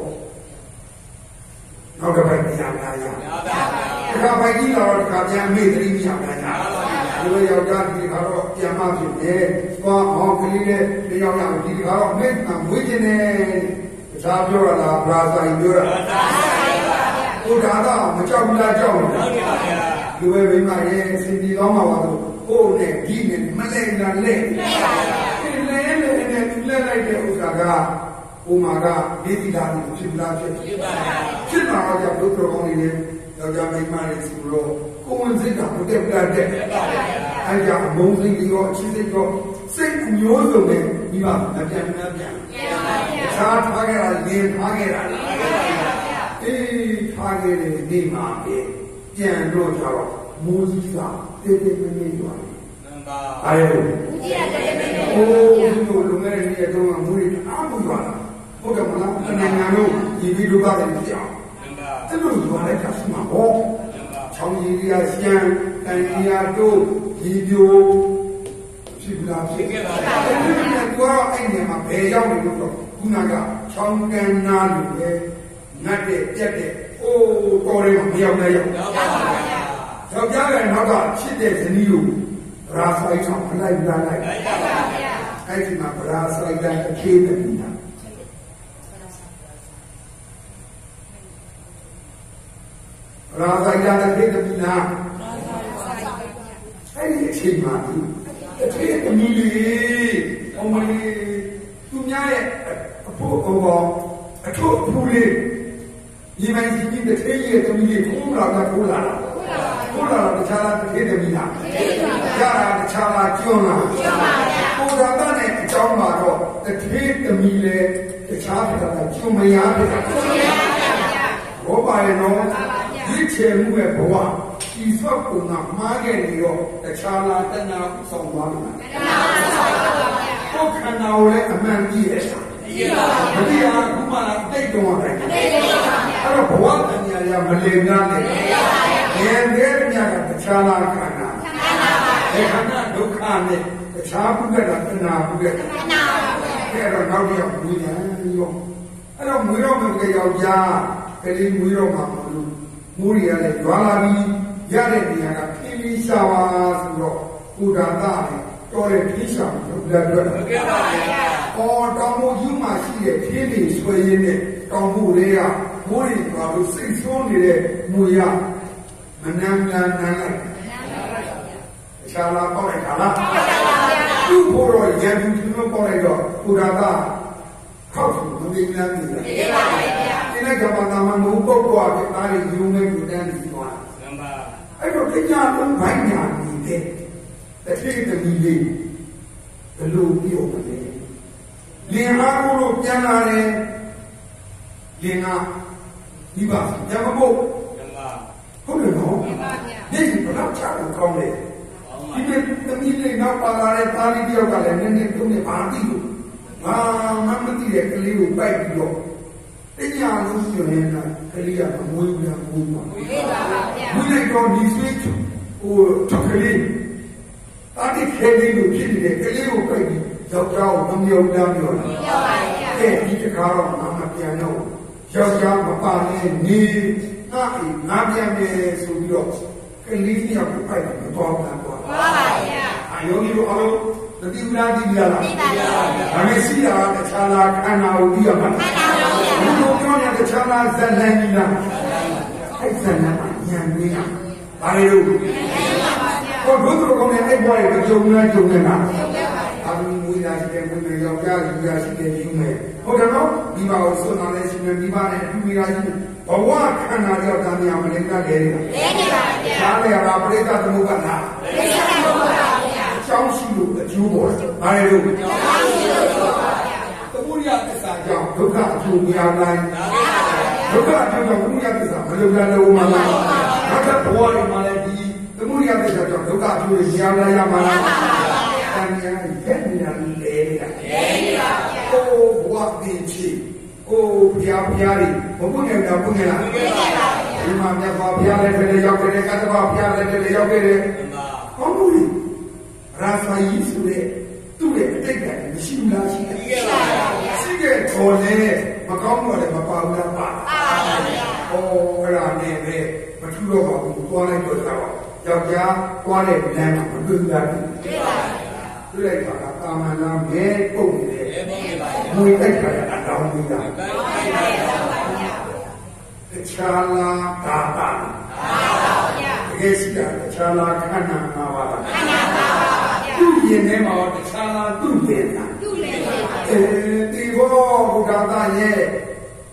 နောက်ကပိုင်းတရားလာရတခါပိုက်ကြီးတော့တခါပြန်မေ့သတိမရပါဘူးဒီလိုယောက်ျားဒီခါတော့ပြန်မဖြစ်တယ်သွားအောင်ကလေးလေးတယောက်ရဒီခါတော့မေ့မှမွေးခြင်းနဲ့တခြားပြောရလားဘရာဆိုင်ပြောရဘုရားတော့မကြောက်ဘူးလားကြောက်တယ်ဒီဝေမိမရဲ့စင်ဒီတော်မှာပါတော့ကိုယ်နဲ့ဒီနဲ့မလဲလာလဲလဲလိုက်တဲ့ဥစ္စာကဥမာကဒေသီလာကိုဖြစ်လာဖြစ်ပါဖြစ်လာတော့ဘုရားကောင်းနေတယ်ယောက်ျားမိန်းမတွေဆိုတော့ကိုယ်ဝင်စိတ်ကမတက်ပြတ်တဲ့အဲကြောင့်မုန်းစိတ်ရောအချစ်စိတ်ရောစိတ်မျိုးစုံနဲ့ဒီမှာမပြန်ထားခဲ့တာလင်းထားခဲ့တာအေးထားခဲ့တဲ့ဒီမှာပြန်တော့ကြတော့မိုးကြီးကတေးသေးမင်းရွာတယ်အဲ့ဒါဦးကြီးကတေးသေးမင်းအိုးဒီလိုလုံခဲ့တဲ့နေ့ကတော့မိုးကြီးအားမရွာတာဟုတ်တယ်မလားနိုင်ငံတို့ဒီဗီဒီယိုကလည်းကြောက်အဲ့လိုရွာတဲ့ကစမှာဟောချောင်းကြီးရရှမ်းတန်ကြီးရတို့ဒီပြိုဖြစ်လာဖြစ်ခဲ့တာတော့အဲ့ဒီမှာဘယ်ရောက်နေလို့ဆိုခုနကချောင်းကန်နာလူပဲငတ်တဲ့ပြက်တဲ့အိုးတော်ရဲမရောက်နိုင်ရောက်ယောက်ျားကနောက်ကချစ်တဲ့ဇနီးကိုဗရာဆိုင်ဆောင်လိုက်လာလိုက်အဲ့ဒီမှာဗရာဆိုင်တိုင်းအခေတဲ့ညာဗရာဆိုင်တိုင်းအခေတဲ့ညာအဲ့ဒီအချိန်မှာအခေတဲ့မီလီအမလီသူများရဲ့အဖို့ဘောအထုပ်ဖူးလေးဒီမိုင်းကြီးတဲ့ထေးရဲ့သမီးလေးကိုလာတာကိုလာတခြားလားတစ်ခေတည်းမိလားရတာတခြားလားကျွန်းလားကိုယ်တော်နဲ့အကြောင်းမှာတော့တစ်ခေသမီးလေတခြားဖြစ်တာကျွန်းမရဖြစ်တာဘောပါရဲ့နော်ဒီချေမှုရဲ့ဘဝဒီဆောက်ကုန်ကမှားခဲ့နေတော့တခြားလားတဏှာဆောင်သွားမှာကိုယ်ခန္ဓာကိုလည်းအမှန်ကြီးရဲ့မတရားခုမှလာတိတ်တော်တယ်အဲ့တော့ဘဝတဏှာရမလင်နာနဲ့တဲ့မြတ်ကတခြားလားခန္ဓာဒီခန္ဓာဒုက္ခနဲ့တခြားပုဂ္ဂတာတဏှာပုဂ္ဂတာအဲ့တော့နောက်တစ်ယောက်မွေးတယ်ရောအဲ့တော့မွေးတော့မကယောက်ျားကလေးမွေးတော့မှမလို့မွေးရလဲရွာလာပြီးရတဲ့နေရာကဖြင်းပြီးရှာပါဆိုတော့ဥဒါသနဲ့တော်တဲ့ဖြင်းရှာလို့လက်တွေ့ဟုတ်ကဲ့ပါဗျာအော်တောင်မိုးယူမှရှိတဲ့ဖြင်းတွေဆွဲရင်းနဲ့တောင်မိုးတွေကမိုးတွေပါလို့စိတ်ဆိုးနေတဲ့မွေရမနမ်းနမ်းလိုက်အခြားလားပေါက်လိုက်တာလားသူ့ဘောတော့ရန်သူတို့ပေါက်လိုက်တော့ဥဒါသခောက်မသိနမ်းနေတယ်ဒီပါပဲဗျာဒီနေ့ကဘာသာမမိုးပုတ်တော့တဲ့အားတွေယူနေကြတယ်ဒီကွာအဲ့တော့တရားလုံးဘိုင်းညာနေတဲ့တစ်ခေတ်တည်းလေးဘလို့ပြောမလဲလင်အားလို့ပြန်လာတယ်လင်ကဒီပါညမဖို့ဟုတ်တယ်နော်ဒီဘလောက်ချအောင်ကောင်းတယ်ဒီနေ့သမီးလေးနောက်ပါလာတဲ့သားလေးတယောက်ကလည်းနည်းနည်းတုံးနေပါတိလို့မသိတဲ့ကလေးကိုပိုက်ပြီးတော့တရားလုံးပြောနေတာကလေးကမွေးဘူးလားမွေးပါဘူးမွေးလိုက်တော့ဒီဆွေးဟိုထုတ်ကလေးတာတိခဲလေးကိုဖြစ်နေတဲ့ကလေးကိုပိုက်ပြီးယောက်ျားကိုမမြုံတမ်းပြောတာဒီတခါတော့မပြန်တော့ယောက်ျားမပါနဲ့နေငါပြန်မယ်ဆိုပြီးတော့ကလေးတယောက်ကိုပိုက်ပြီးတော့ပြန်သွားပါဗျာအယောဂီတို့အားလုံးတတိယလားဒီလားသိပါဗျာဒါနဲ့ရှိတာတခြားလားခန္ဓာကိုပြီးတော့မှခန္ဓာကိုဘုလိုပြောတဲ့တခြားလားဇလန်ကြီးလားအဲ့ဇလန်ကညံနေတာဘာလဲလို့ဘုဒ္ဓတော်ကောင်းတဲ့အဲ့ဘွားရဲ့ကြုံနေတာအမီမွေးလာတဲ့ဘုရားယောက်ျားလူရရှိတဲ့ယူမယ်ဟုတ်တယ်နော်ဒီပါကိုစွန့်လာတဲ့ရှင်ဒီပါနဲ့အတူမိသားစုဘဝခန္ဓာကြောင့်တာမြာမလင်ကလဲနေတာလဲနေပါဗျာဒါလည်းဟာပရိသသမုပ္ပါဒ်လားပရိသသမုပ္ပါဒ်ပါဗျာအကြောင်းရှိလို့အကျိုးပေါ်တယ်ဘာလဲလို့အကြောင်းရှိလို့ပါဗျာသမုဒယသစ္စာကြောင့်ဒုက္ခအကျိုးများတိုင်းဒုက္ခအကျိုးကြောင့်သမုဒယသစ္စာမလုံလလို့မှလားနောက်ထပ်ဘဝတွေမှာလည်းဒီသမုဒယသစ္စာကြောင့်ဒုက္ခအကျိုးတွေများလာရမှာလားတန်ညာရဲ့နေရာလေးလဲနေတာအိုးဘဝတည်ချီအိုးဘုရားတွေဘုပုညံတာဘုညံလားဒီမှာမြတ်စွာဘုရားလည်းတည်းရောက်ခဲ့တယ်ကတ္တဗဘုရားလည်းတည်းရောက်ခဲ့တယ်ဟောဘူးရာဇာယီဆိုတဲ့သူ့ရဲ့အတိတ်ကမရှိဘူးလားရှိတယ်ရှိခဲ့တော်လဲမကောင်းတော့လည်းမပါဘူးလားပါဟောအဲ့ဒါနဲ့ပဲမထူတော့ပါဘူးသွားလိုက်တော့တာပါယောက်ျားသွားတဲ့လမ်းမှာမတွေ့ဘူးလားတွေ့လိုက်ပါကတာမန်လားမဲပုတ်နေတယ်မွေတိုက်တာအတောင်းကြီးတာတခြားလားဒါပါတကယ်ရှိတာတခြားလားခန္ဓာမှာပါသူ့ရင်ထဲမှာတခြားလားသူ့ရင်လားဒီဘောဘုရားသားရဲ့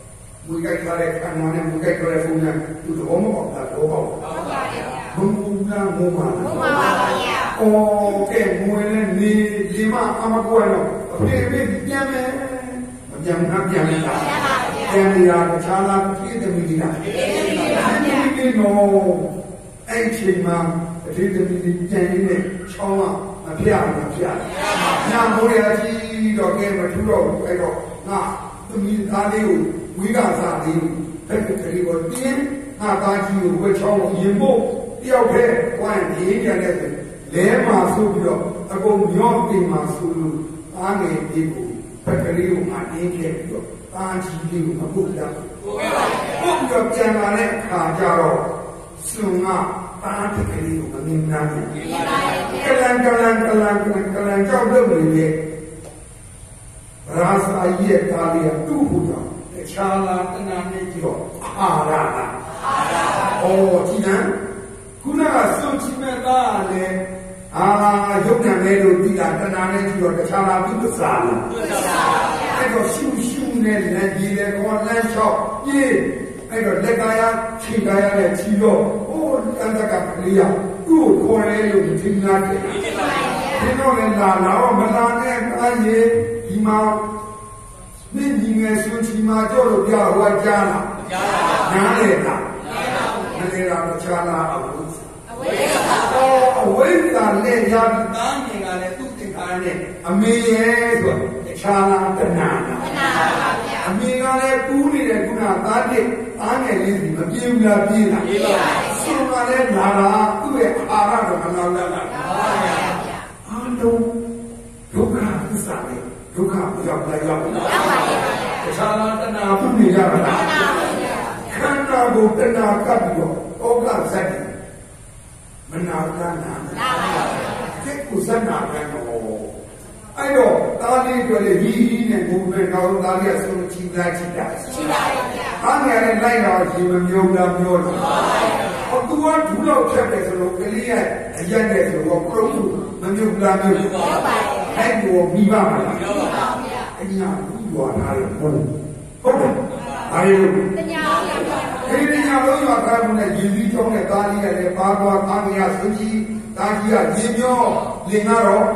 မွေးကြိုက်ထားတဲ့ခန္ဓာနဲ့မွေးကြိုက်ထားတဲ့ဖုန်းနဲ့သူ့ဘောမပေါက်တာဘောပေါက်တာဘုံဘူးလားငုံပါလားငုံပါပါဗျာအော်ကဲမွေးနဲ့နေဒီမှာအမကွယ်တော့အဖေပြန်မယ်မပြန်ဘူးပြန်မယ်လားပြန်ရတာချာလာပြည့်တယ်မီးလားပြည့်တယ်မီးနော်အဲ့ချိန်မှာအဖေသမီးပြန်ရင်းနဲ့ချောင်းကမဖျက်ဘူးမဖျက်ညာမိုးရကြီးတော့ကဲမထူတော့ဘူးအဲ့တော့ငါသမီးသားလေးကိုဝိကစားလေးဖက်ကလေးကိုတင်းငါသားကြီးကိုဝဲချောင်းကိုရင်ဖို့တယောက်တည်းဝိုင်းရေးကြတဲ့လဲမှာဆိုပြီးတော့အကုန်ညော့တင်မှာဆိုလို့အားငယ်ပြေကိုဖက်ကလေးကိုငါတင်းခဲ့ပြီးတော့သားကြီးလေးကိုမပုတ်ရဘူးပုတ်ပြီးတော့ပြန်လာတဲ့အခါကျတော့စွန်ကသားတကလေးကိုမမြင်နိုင်ဘူးကလန်ကြောက်လို့နေလေရာဇာရဲ့သားလေးကသူ့ဟူတော့တခြားလားတဏှာနဲ့ကြည့်တော့အာရတာအော်ဒီနံခုနကစွန်ချင်မဲ့သားလည်းရုပ်တံလဲလို့ဒီကတဏှာနဲ့ကြည့်တော့တခြားလားသူ့ပစာလားအဲ့တော့ရှူနဲ့လက်ကြီးလေကောလမ်းလျှောက်ပြေးအဲ့တော့လက်ကားရခြေကားရနဲ့ချီတော့အိုးတန်တကကလေးရသူ့ကိုခေါ်ရဲလို့မသိနာတယ်ဒီတော့လည်းလာတော့မလာနဲ့အားရဒီမှာမင်းကြီးငယ်ဆွချီမှာကြောက်လို့ပြဟောကြားလားနားလေလားမလေလားမချာလားအဝိဇ္ဇာအဝိဇ္ဇာနဲ့ရာပြီးသားငယ်ကလည်းသူ့သင်္ခါရနဲ့အမေရဲ့ဆိုတခြားလားတဏှာလားအမေကလည်းကူးနေတဲ့ခုနသားတစ်အားငယ်လေးစီမပြေဘူးလားပြေးလားပြေးပါဘူးဆိုတော့လည်းလာတာသူ့ရဲ့အာရတော့မလောက်လာတာအားလုံးဒုက္ခသစ္စာနဲ့ဒုက္ခရောက်လာရောက်ပါတခြားလားတဏှာပြုနေကြတာခန္ဓာကိုတဏှာကပ်ပြီးတော့ဩဃဇတ်မနာကနာကဲကုသနာကတော့အဲ့တော့သားလေးတွေလည်းရီးနဲ့ဘုံနဲ့နောက်သားလေးကဆုံးချီသားချီတာရှိပါရဲ့ဗျာအားငယ်နဲ့လိုက်တော့ရှင်မမျိုးလားမျိုးတော့ဟောသူကဒူးတော့ဖြတ်တယ်ဆိုတော့ကလေးရဲ့အရက်နဲ့ဆိုတော့ပရုံးမမျိုးလားမျိုးဟုတ်ပါရဲ့အဲ့ကိုပြီးပါမလားဟုတ်ပါဗျာအညာဘူးရွာထားတယ်ဟုတ်တယ်အားရပညာအဲ့ဒီပညာလို့ရွာထားမှုနဲ့ရည်စည်းကြောင်းနဲ့သားလေးကလည်းပါသွားသားငယ်ဆုံးချီသားကြီးကရေမျောလင်ကတော့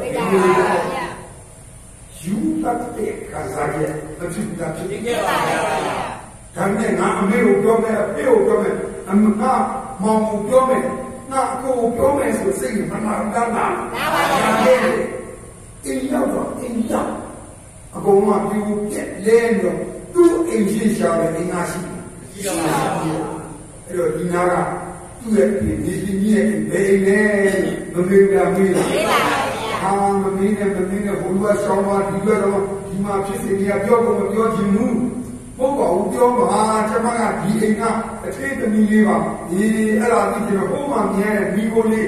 ယူတတ်တဲ့ခါစားရဲ့မဖြစ်တာဖြစ်ခဲ့ပါဘူး။ဒါနဲ့ငါအမေကိုပြောမယ်အဖေကိုပြောမယ်အမကမောင်ကိုပြောမယ်ငါအကိုကိုပြောမယ်ဆိုစိတ်မနာတာလား။ဒါပါရဲ့။အင်းရောက်တော့အင်းရောက်အကုန်လုံးကပြူပြက်လဲတော့သူ့အိမ်ရှိရှာတယ်အင်္ဂါရှိတယ်။ရှိပါဘူး။အဲ့တော့ဒီနာကသူ့ရဲ့ဒီကြီးရဲ့ဘယ်နဲ့မမေးတာမေးလား။မမင်းနဲ့ဘုရားရှောင်းပါဒီကတော့ဒီမှာဖြစ်စေကြီးပြောဖို့မပြောချင်ဘူးပုဂ္ဂိုလ်ပြောမှာကျွန်မကဒီအိမ်ကအထက်သမီးလေးပါဒီအဲ့ဒါသိကျွန်တော်ဟိုမှာမြင်ရတဲ့မိကိုလေး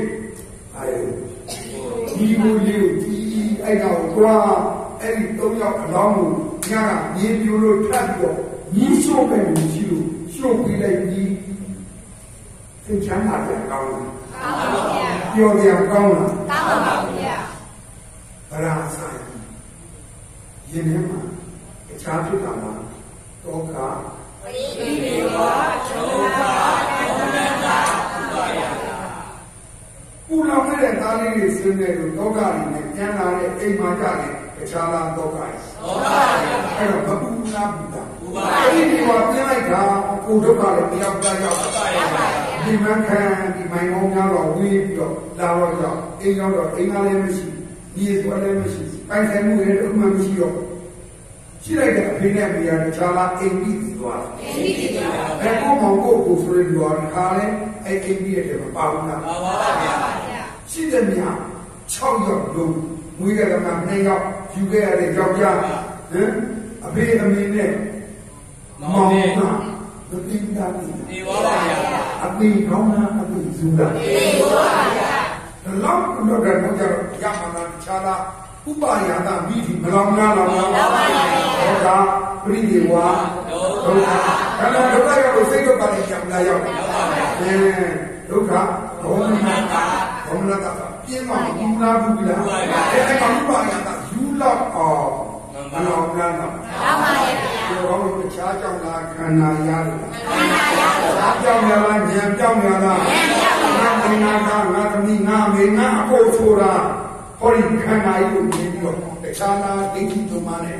ဒီကိုလေးဒီအဲ့ဒါကိုတွားအဲ့ဒီ၃ယောက်အလောင်းကိုညကမြေပြိုလို့ထပ်ပြီးတော့ညီးရှို့ပဲလို့ရှိလို့ရှို့ပြီးလိုက်ပြီးသင်္ချမ်းလာပြန်ကောင်းတယ်ပြောရကောင်းလားကောင်းပါဘူးဗျာဗရာဆိုင်ယင်းထဲမှာတခြားဖြစ်တာလားတောကဝိပိပိယောချုံတာဒုက္ခတာဥပါယပူလောင်တဲ့သားလေးတွေဆင်းနေလို့တောကတွေနဲ့ပြန်လာတဲ့အိမ်မှာကြတယ်တခြားလားတောကတွေအဲ့တော့မပူလားပူတာအဲ့ဒီမှာပြန်လိုက်တာကိုဒုက္ခလည်းမရောက်တာရောက်ဒီမခံဒီမိုင်ကောင်းများတော့ဝေးပြီးတော့လာတော့ကြောင့်အိမ်ရောက်တော့အိမ်သားလည်းမရှိဒီဆိုလည်းမရှိပိုင်ဆိုင်မှုလည်းဥမှမရှိတော့ရှိလိုက်တဲ့အဖေနဲ့မိရတခြားလားအိမ်ပြီးပြီးသွားအိမ်ပြီးသွားအဲ့ကိုမောင်ကိုဆိုရလို့ဒီခါလဲအဲ့အိမ်ပြီးတဲ့မပါဘူးလားပါပါဗျာရှိတဲ့မြာ6ယောက်လုံးမွေးတဲ့ကမှ2ယောက်ယူခဲ့ရတဲ့ယောက်ျားဟမ်အဖေအမေနဲ့မောင်ကမသိတာနေပါပါဗျာအဖေကောင်းလားအဖေဇူလားနေပါပါဗျာလောက်တော့ကတော့ကြရမှာလားခြားလားဥပါယတာမိဒီမလောင်လားလောင်ပါပါဗျာဒါပရိဒီဝါဒုက္ခဒါတော့ဒုက္ခရောက်စိတ်ဒုက္ခတွေကြောင့်လာရောက်ပါပါဗျာဒုက္ခဒေါမနတာပြင်းမှာဘူးလားဘူးလားအဲ့ဒါကဥပါယတာယူလောက်အောင်မလောင်လားလောင်ပါပါဗျာဘောင်းတို့တခြားကြောင့်လားခန္ဓာရတယ်လားကြောင့်များလားဉာဏ်ကြောင့်များလားငါသမီးငါမေငါအကိုဆိုတာဟောဒီခန္ဓာကြီးကိုမြင်ပြီးတော့တခြားလားဒိဋ္ဌိသုံးပါးနဲ့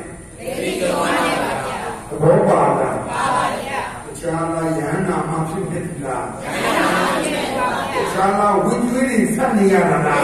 ဘောပါလားတခြားလားယန္နာမှဖြစ်နေသလားတခြားလားဝိကျွေးတွေဆက်နေရတာလား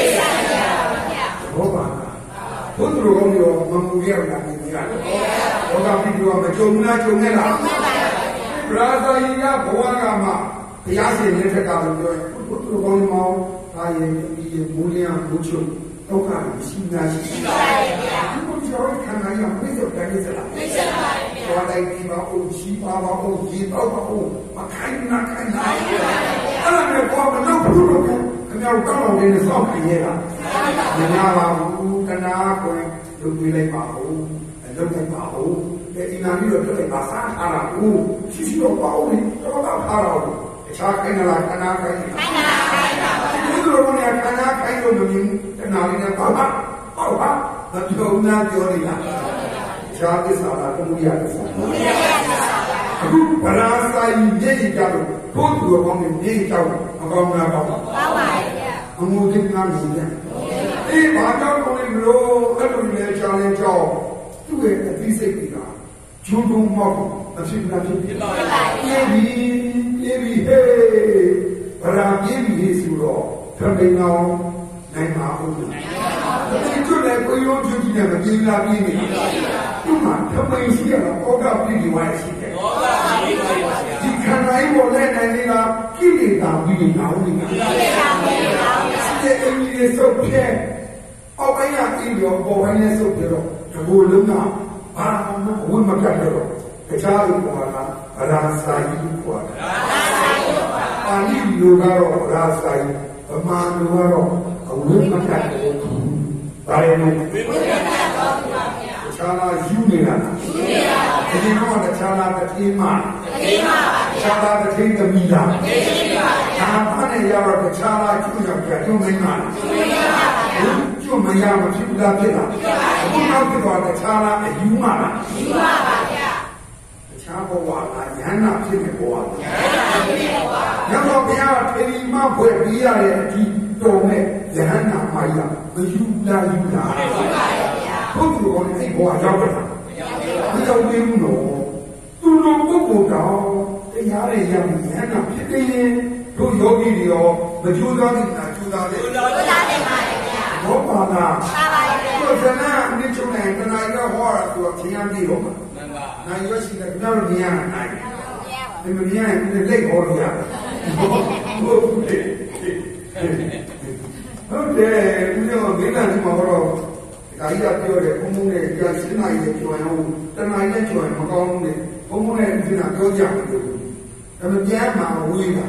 ဘောပါဘုသူတော်ကောင်းရောမမူရတာမြင်ရတယ်ဘောကပြီးတော့မကြုံလားကြုံနေလားပရာဇာယိကဘဝကမှဘုရားရှင်လက်ထက်ကလို့ပြောရင်ဘုသူတော်ကောင်းမောင်းဒါရင်ဒီမူလျံဘုချုပ်တော့ကရှိနာရှိပါတယ်ဗျာဒီဘုရားခန္ဓာရပြည့်စုံတယ်စလားပြည့်စုံပါတယ်ဗျာဘာတိုင်းဒီမှာအိုရှိပါပါအိုဒီတော့ပါအိုမခိုင်းနာခိုင်းနာအဲ့ဒါနဲ့ဘောမလုပ်ဘူးလို့ခင်ဗျားတို့တောင်းအောင်နေစောင့်ကြည့်ရတာမများပါဘူးတနာကွယ်လုပ်ပြလိုက်ပါဦးလုပ်လိုက်ပါဦးဒီနာပြီးတော့ပြလိုက်ပါစားထားတာဦးရှိတော့ပါဦးတော့တော့ထားတော့တခြားခိုင်းလားတနာခိုင်းလားဒီလိုမျိုးနဲ့ခန္ဓာခိုင်းလို့မမြင်တဏှာလေးနဲ့ပါပါဟုတ်ပါမပြောနာပြောနေတာခြားသစ္စာလားသမုဒယသစ္စာအခုဗလာဆိုင်မြေကြီးကြလို့ဘုသူတော်ကောင်းတွေမြေကြီးကြောက်အကောင်းလားပေါ့ပါပါဗျာအမှုသိနာမြင်တယ်အေးဘာကြောင့်ကိုလဲမလို့အဲ့လိုလေချောင်းလေးကြောက်သူ့ရဲ့အသိစိတ်တွေကဂျုံတုံမောက်အဖြစ်နာဖြစ်ပြပါပြေးပြီဟေးဗလာပြေးပြီဆိုတော့ထမိန်အောင်နိုင်ပါဦးဒီကျွတ်တဲ့ကိုရိုးကျွတ်ကြီးနဲ့မပြေးလာပြေးနေသူ့မှာထမိန်ရှိရတော့ဩဃပြည်ဒီဝိုင်းရှိတယ်ဩဃပြည်ဒီဝိုင်းဒီခန္ဓာကြီးပေါ်လဲနိုင်နေတာကိလေသာပြီးနေအောင်နေတာကိလေသာပြီးနေအောင်ဒီအင်းကြီးစုပ်ပြဲအောက်ပိုင်းကပြီးတော့ပေါ်ပိုင်းနဲ့စုပ်ပြတော့ဒီလိုလုံးကဘာမှဝိမကတ်တော့တခြားလူပေါ်ကရာစာယီပေါ်တာပါဠိလိုကတော့ရာစာယီဗမာလိုကတော့အဝိမကတ်တယ်ဘာလဲဝိမကတ်တော့ပါဗျာတခြားလားယူနေတာလားယူနေတာပါဒီတော့တခြားလားတစ်သေးမှပါတခြားလားတစ်သေးသမီးလားတစ်သေးပါဗျာဒါမှနဲ့ရတော့တခြားလားကျွတ်ရောက်ကြကျွတ်မင်းပါကျွတ်မရမဖြစ်ဘူးလားဖြစ်လားအခုနောက်ဖြစ်တော့တခြားလားအယူမှလားယူပါပါဗျာတခြားဘဝလားယန္နာဖြစ်တဲ့ဘဝလားယန္နာဖြစ်တဲ့ဘဝညတော့ဘုရားထေရီမဖွဲ့ပြီးရတဲ့အဒီတော်မဲ့ယန္နာမာယာမယူလားယူလားယူပါပါဗျာဘုသူတော်နဲ့အဲ့ဘဝရောက်တာမရောက်သေးဘူးနော်သူတို့ပုဂ္ဂိုလ်တော်တရားတွေရပြီးယန္နာဖြစ်နေရင်တို့ယောဂီတွေရောမကြိုးစားနိုင်တာကြိုးစားတယ်ကြိုးစားတယ်ပါဗျာဘောပါလားပါပါဗျာတို့ဇနာအနည်းချုံနေတနာရဟောတာဆိုတော့သင်ရပြီတော့မှန်ပါနိုင်ရရှိတယ်ကျွန်တော်တို့မြင်ရနိုင်ဒီမမြင်ရင်ဒီလက်ဟောလို့ရတယ်ဟုတ်တယ်ဦးဇောမေတ္တာဒီမှာတော့ဒါကြီးကပြောတယ်ဘုံဘုံနဲ့ကြာရှင်းနိုင်ရဲ့ပြောရင်တနာရနဲ့ပြောရင်မကောင်းဘူးလေဘုံဘုံနဲ့ဒီကပြောကြတယ်ဒါပေမဲ့ပြန်မှာဝေးတာ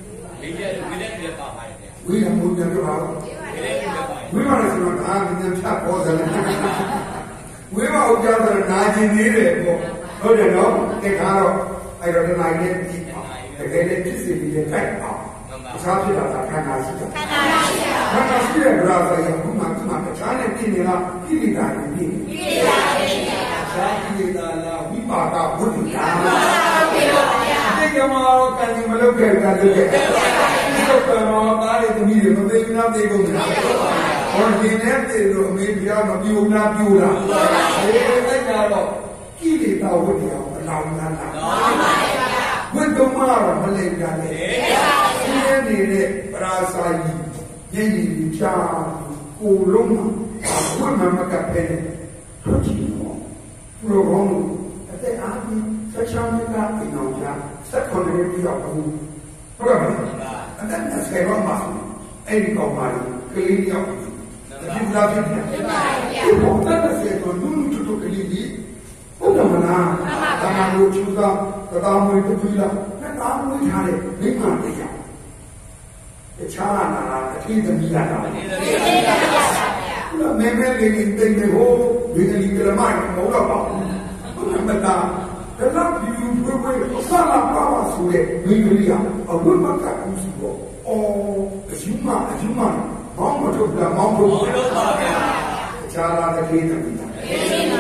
ဝိရမုန်တယ်တော့ဝိမာရဆိုတော့အာမင်းဖြတ်ပေါ်တယ်ဝိမာဥကြတယ်နာကျင်သေးတယ်ပေါ့ဟုတ်တယ်နော်တခါတော့အဲ့တော့ဒီနိုင်နဲ့ဒီတကယ်လည်းဖြစ်စီပြီးတဲ့တိုက်အောင်အစားဖြစ်တာခန္ဓာရှိတာခန္ဓာရှိတဲ့ဗလာဆိုရင်ဘုမာတခြားနဲ့ပြင်နေလားကိလေသာတွေပြင်သာကိလေသာလားဝိပါဒဝိညာဉ်ဒီကမှာကံမလုပ်ခဲ့တာလုပ်ခဲ့တော့သားတွေသမီးတွေမသိဘူးလားသိကုန်လားဟောဒီနဲ့သိလို့အမေပြားမပြိုနာပြိုတာဒီအဲ့ကတော့ကိလေသာဝိတ္တရားအလောင်းလားဝိတ္တမတော့မလိမ့်တာလေဒီနေတဲ့ပရာစာယီရည်ရည်ချာကိုလုံးဝမမကပ်ပဲတို့ကြည့်တော့ဘုရောကောင်းအသက်အားဖြင့်ဆက်ချောင်းကအိမ်အောင်ကြဆက်ခွန်လေးပြီးတော့ဘူးဟုတ်ကဲ့အဲ့ဒါနဲ့ဆေရောမှာအဲ့ဒီကောင်ပါကလေးရောက်ဒီလာဖြစ်တယ်ဘုရားတဲ့ဆေတော့နုနုတူကလေးကြီးဘုရားမလားတာနာလို့ချူတာတာမွေတူလာတာမွေထားတယ်မိမတရားတခြားနာလားအထီးသမီးလားအထီးသမီးပါဗျာမဲမဲလေးလေးတိတ်နေဟိုဒီကလေးကလမိုင်းမဟုတ်တော့ပါဘူးဘုရားမလားဒါတော့ဒီဘဝဆလာပါပါဆိုတဲ့မိဂရိယအဝိမကကူစီတော့အော်အယူမမောင်းမထုတ်တာမောင်းထုတ်ပါဗျာအခြားလားတကယ်တည်းပါ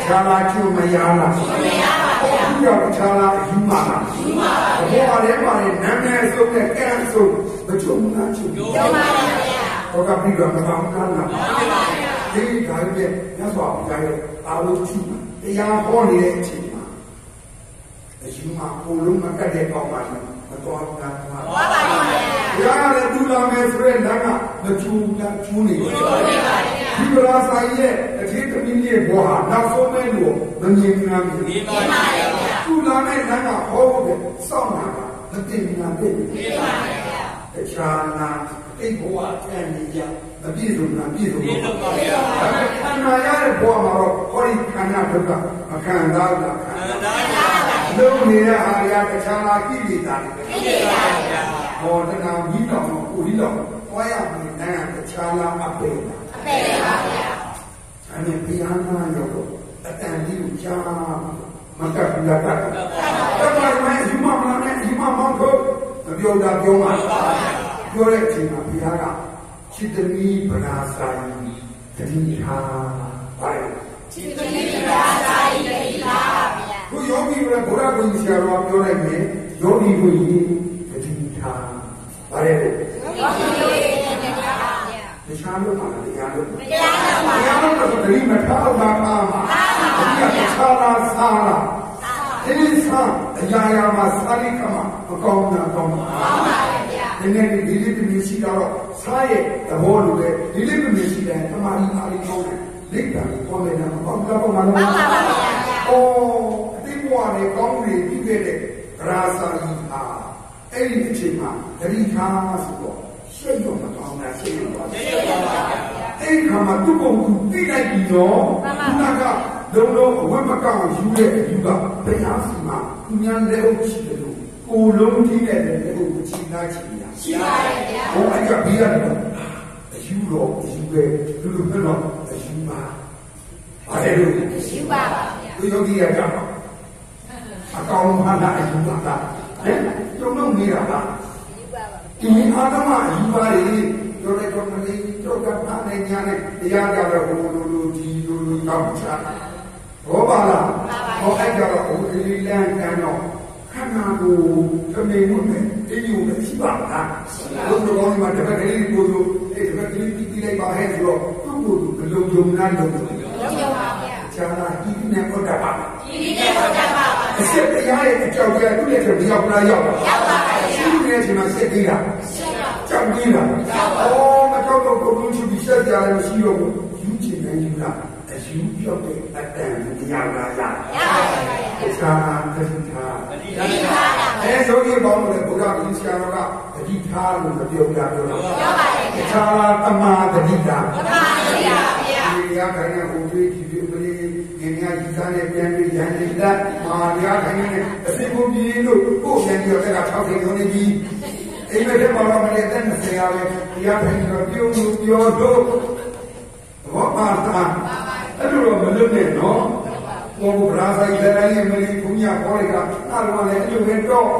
ချာလာကျုံမရလားကျုံမရပါဗျာဘုရားချာလာယူမှာလားယူပါပါဘုရားလည်းပါတယ်နာမည်ဆုံးနဲ့ကံဆုံးမကျုံလားကျုံပါပါဗျာတော့ကပြီးတော့မကောင်းလားမှန်ပါဗျာဒီခါကျရသော်ဘုရားရဲ့အာလုံးကျုံတရားဟောနေတဲ့အချိန်မှာအယူမှာကိုလုံးမကတ်တဲ့ပေါက်ပါလားမတော်ဘူးလားမှန်ပါပါဗျာလည်းသူလာမယ်ဆိုရင်လည်းမကျူလားကျူနေပါဗျာဒီပရာဆိုင်ရဲ့အထက်သမီးရဲ့ဘဝနောက်ဆုံးမဲ့လို့မမြင်နာမြင်ပါဗျာသူလာမယ်လမ်းကဟောဖို့စောင့်တာမတင်နာပြည့်ပါဗျာတခြားနာအိတ်ဘဝတန်ကြီးကြမပြည့်စုံတာပြည့်စုံပါဗျာခန္ဓာရတဲ့ဘဝမှာတော့ဟောဒီခန္ဓာဒုက္ခမခံစားဘူးခန္ဓာလုံးနေတဲ့ဟာရတခြားလာကိလေသာတွေကိလေသာဗျာဟောတဏှာကြီးတော်ကိုကြီးတော်ဟောရမယ်နာတခြားလာအပေပါဗျာအဲ့ဒီဘုရားနာရောအတန်ကြီးကိုကြားမကပ်ဘူးလားကပ်တယ်ဘာမှမယူမမနဲ့ယူမမောင်းဖို့မပြောတာပြောမှာပြောတဲ့အချိန်မှာဘုရားကจิตသမီးဗราဆိုင်တတိဟာပါတယ်จิตသမီးဗราဆိုင်တတိဟာဗျာကိုယောဂီကဘုရားကိုဆရာတော်ပြောလိုက်မယ်ယောဂီကိုတတိဟာပါတယ်ယောဂီကိုတတိဟာဗျာတခြားလို့ပါလားတရားလို့တရားလို့ဆိုတတိမထားတာပါမှာတခြားလားစားလားဒီစားအရာရာမှာစာရိကမှာမကောင်းတာကောင်းပါဒီနေ့ဒီလေးတမျိုးရှိတော့စားရဲ့သဘောလိုပဲဒီလေးတမျိုးရှိတယ်တမာရီအားလေးကောင်းတယ်လိပ်တာပေါ်နေတာမကောင်းတော့မှလည်းမှန်ပါဗျာအော်အတိတ်ဘဝနဲ့ကောင်းနေပြီးခဲ့တဲ့ရာစာရီအားအဲ့ဒီအချိန်မှာတတိထားဆိုတော့ရှေ့တော့မကောင်းတာရှေ့တော့ပါအဲ့ဒီခါမှာသူ့ကိုယ်သူသိလိုက်ပြီးတော့ခုနကလုံးအဝတ်မကောင်းယူတဲ့အယူကတရားစီမှာသူများလက်အုပ်ရှိတယ်လို့ကိုလုံးကြီးတဲ့လက်အုပ်ကိုချိန်လိုက်ချင်တာရှိပါတယ်ဗျာဟိုအဲ့ကဘေးကတော့အယူတော့အယူပဲလူလူကတော့အယူပါပါတယ်လို့အယူပါပါဗျာသူယောဂီရကြတော့အကောင်မှလာအယူပါလားဟဲ့ကျုံတော့နေတာလားအယူပါပါဒီအာတမအယူပါလေပြောလိုက်တော့မလေးတော့ကပါနေညာနဲ့တရားကြတော့ဟိုလိုဒီလိုတော့ချာဘောပါလားဟောအဲ့ကြတော့ဟိုဒီလန်ကန်တော့ခန္ဓာကိုယ်တမင်မှုနဲ့ဒီလိုပဲရှိပါလားဘုရားတော်မှာတပတ်ကလေးကိုလိုအဲ့တပတ်ကလေးပြီးလိုက်ပါဟဲ့ဆိုတော့သူ့ကိုဘယ်လိုယုံနာလို့ယုံပါဗျာဇာနာဒီနဲ့ဟုတ်တာပါဒီနဲ့ဟုတ်တာပါအစစ်တရားရဲ့အကြောက်တရားသူ့ရဲ့ဆိုရောက်လာရောက်ပါပါရှိနေတဲ့ချိန်မှာစစ်သေးတာကြောက်သေးတာအော်မကြောက်တော့ကိုယ်ချင်းပြီးဆက်ကြရလို့ရှိတော့ယူချင်တယ်ယူတာအယူပြောက်တဲ့အတန်တရားလာရပါတယ်ဆရာတတိထားအဲဆိုရင်ဘောင်းလို့ဘုရားကြီးဆရာတော်ကတတိထားလို့မပြောတာပြောတော့ပြောပါတယ်ဆရာတမတတိထားတမတတိထားဗျာဒီရခိုင်ရဲ့ဟိုကြီးဒီပရိငင်ညာကြီးသားနဲ့ပြန်ပြီးရန်နေတာမာရခိုင်နဲ့အစိကိုပြေလို့ကိုယ်ပြန်ပြောတဲ့က6ချိန်လုံးနေပြီအိမ်မက်မှာတော့မလေးတဲ့ဆရာပဲဒီရခိုင်ကပြုံးလို့ပြောတော့ဘောပါတာအဲ့လိုတော့မလုပ်နဲ့နော်ဘုရားဆိုင်တဲ့တိုင်းမလေးဘုရားခေါ်လိုက်တာအဲ့လိုလည်းအဲ့လိုပဲတော့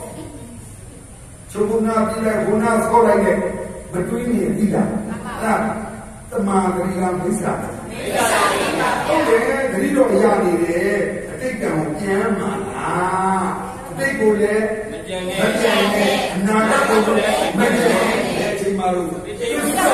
ချုပ်နာပြည်လဲဘုနာဆောလိုက်နဲ့မတွေးနေပြီလားအဲ့တမာဂရိကမိစ္ဆာဟုတ်တယ်ဂရိတော့အရာနေတယ်အတိတ်ကံကိုပြန်မှာလားအတိတ်ကိုလည်းမပြန်နဲ့အနာဂတ်ကိုလည်းမပြန်နဲ့အချိန်မှလို့ပေါ်စေအဲ့လို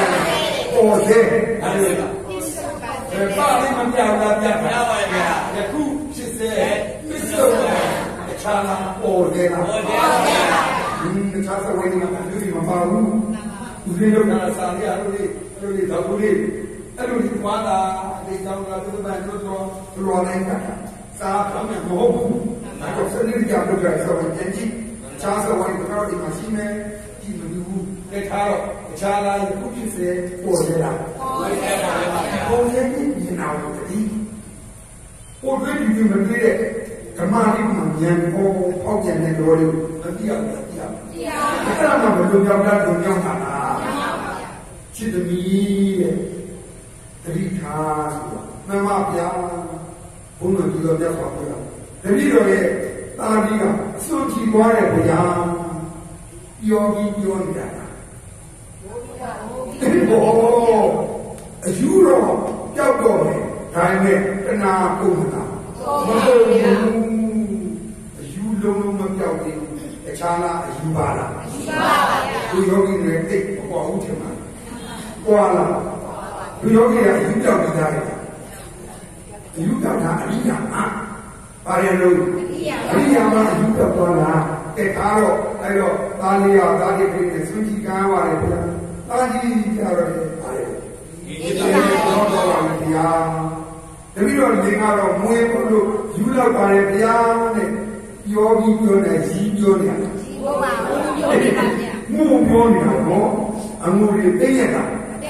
လားပါလိမပြောင်းလာပြပါပါဗျာယခုဖြစ်စေပစ္စုပန်အခြားလာပေါ်တယ်လားပေါ်တယ်ပါဗျာအခြားစဝိနေမှာလူတွေမပါဘူးဦးဇင်းတို့ကစာရရလို့လေတော့ဘူးလေအဲ့လိုဒီကွာတာဒီတောင်းတာသူ့ဘက်တို့တော့လောလိုက်တာစာတော့မဟုတ်ဘူးတော့စနေကြတော့ကြဆိုတော့အကြည့်ခြားစဝိနေတော့ဒီမှာရှိမယ်ကြည့်မလို့လက်ထားတော့အခြားလာယခုဖြစ်စေပေါ်တယ်လားပေါ်တယ်ပါဗျာပေါ်တယ်ဒီနာတော့ဒီပေါ်တယ်ဒီမတွေ့တဲ့ဓမ္မလေးမှာဉာဏ်ပေါ်ပေါက်ပြန်တဲ့တော်လေးကိုမသိရဘူးသိရအဲ့ဒါမှဘယ်လိုကြောက်တာတုံကြောက်တာလားจิตသမီးတဲ့တတိထားဆိုတာမှန်ပါဗျာဘုန်းတော်ကြီးတော်မြတ်စွာဘုရားတတိတော်ရဲ့တာဒီကစွန့်ကြည့်သွားတဲ့ဘုရားပြောပြီးပြောနေတာဟောအယူတော့ကြောက်တော့တယ်တိုင်းမဲ့တနာကိုမနာမဟုတ်ဘူးအယူလုံးမပြောက်သေးဘူးတခြားလားအယူပါလားအယူပါပါဗျာဒီယောဂီတွေတိတ်မပေါ်ဘူးထင်ပါပွာလားဒီယောဂီကအယူပြောက်ပြီးသားတယ်အယူပြောက်တာအရိယာမှာပါရလို့အရိယာမှာအယူပြောက်သွားလားကဲအားတော့အဲ့တော့သားလေးကသားလေးကိုစွန့်ကြည့်ကားပါလေဗျာသားကြီးကြတော့ပါတယ်ဒီတော့တော့ပါဗျာတပည့်တော်လင်ကတော့မွေးဖို့လို့ယူလောက်ပါတယ်ဗျာတဲ့ပြောပြီးပြောနေကြီးပြောနေတာကြီးပြောပါဘူးပြောနေပါဗျာမှုပြောနေတာတော့အမှုတွေသိရတာ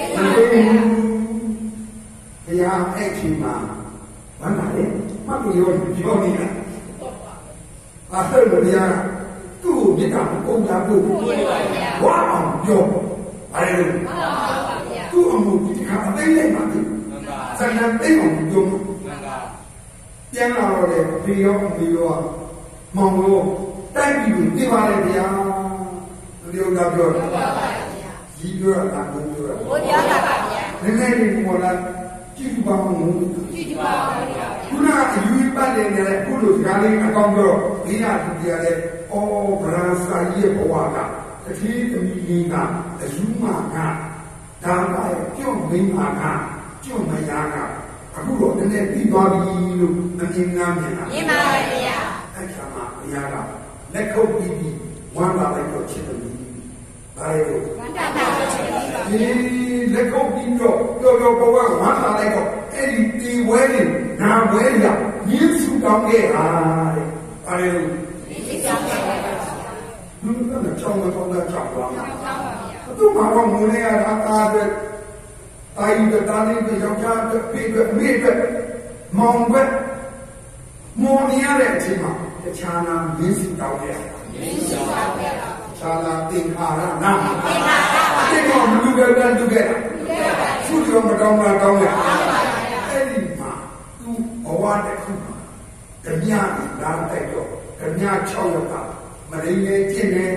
ဗျာအဲ့ချိန်မှာဘာမှလေမပြောပြောနေတာအဲ့တော့ဗျာသူ့ကိုမြတ်တာပုံတာပို့ဝါအောင်ပြောအဲ့လိုသူ့အမှုဒီခါအသိလိုက်ပါပြီစံတန်သိအောင်ပြောပြန်လာတော့လေဒီရောမောင်လို့တိုက်ပြီးပြပါလေဗျာဒီလိုတော့ပြောတယ်ကြီးပြောတာကိုပြောတာဘုရားပါဗျာနည်းနည်းလေးပေါ်လာကြည့်ပါဦးကြည့်ပါဦးဗျာခုနကအယူပတ်နေတယ်ခုလိုစကားလေးအကောင်းပြောဒီရသူပြရဲအော်ဗရာစာရဲ့ဘဝကတတိသမီးကြီးကအယူမာကဒါကပြုတ်မင်းမာကပြုတ်မယားကအခုတော့တနေ့ပြီးသွားပြီလို့အမြင်ငမ်းမြင်တာမြင်ပါပါဗျာအဲ့ဒါမှဘုရားကလက်ခုပ်ပြီးဝမ်းသာလိုက်တော့ချစ်တယ်ဘာလဲလို့ဝမ်းသာတာချစ်တယ်ဒီလက်ခုပ်ပြီးတော့ပြောဘဝဝမ်းသာလိုက်တော့အဲ့ဒီတီဝဲနေနာဝဲရမြင်းစုတောင်းခဲ့တာတဲ့ဘာလဲလို့ဒီကြောင့်ပါဗျာဘုရားကချောင်းတော့ကြောက်ပါဗျာသူ့မှာတော့မူနေရတာအားတဲ့တိုင်းတဲ့တာလေးတွေရောက်ကြတဲ့ပြေတဲ့မိတဲ့မောင်ပဲမောင်ရတဲ့အချိန်မှာတခြားနာမြင်းစုတောင်းခဲ့တာမြင်းစုတောင်းခဲ့တာခြားလာသင်္ခါရနာသင်္ခါရပါဒီတော့လူပဲလူခဲ့တာသူ့ရောမတောင်းတာတောင်းရအဲ့ဒီမှာသူ့ဘဝတစ်ခုမှာဓမြလာတိုက်တော့ဓမြ6ရက်ကမရင်းနဲ့ကျင့်နေ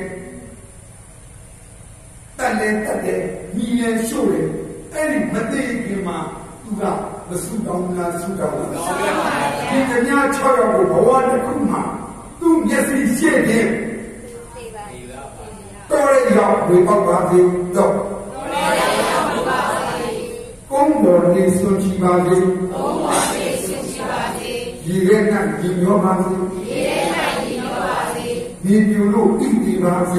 တက်တယ်ညီရရှို့တယ်အဲ့ဒီမသိခင်မှာသူကမဆူတောင်းလားဆူတောင်းလားဒီဓမြ6ရက်ကိုဘဝတစ်ခုမှာသူ့မျက်စိရှေ့တယ်တော်ရရောက်ဝေပေါက်ပါစေတော့ကုန်းတော်လေးဆွန်ချီပါစေရေရဲ၌ညီညွတ်ပါစေမြေပြိုလို့ဣတိပါစေ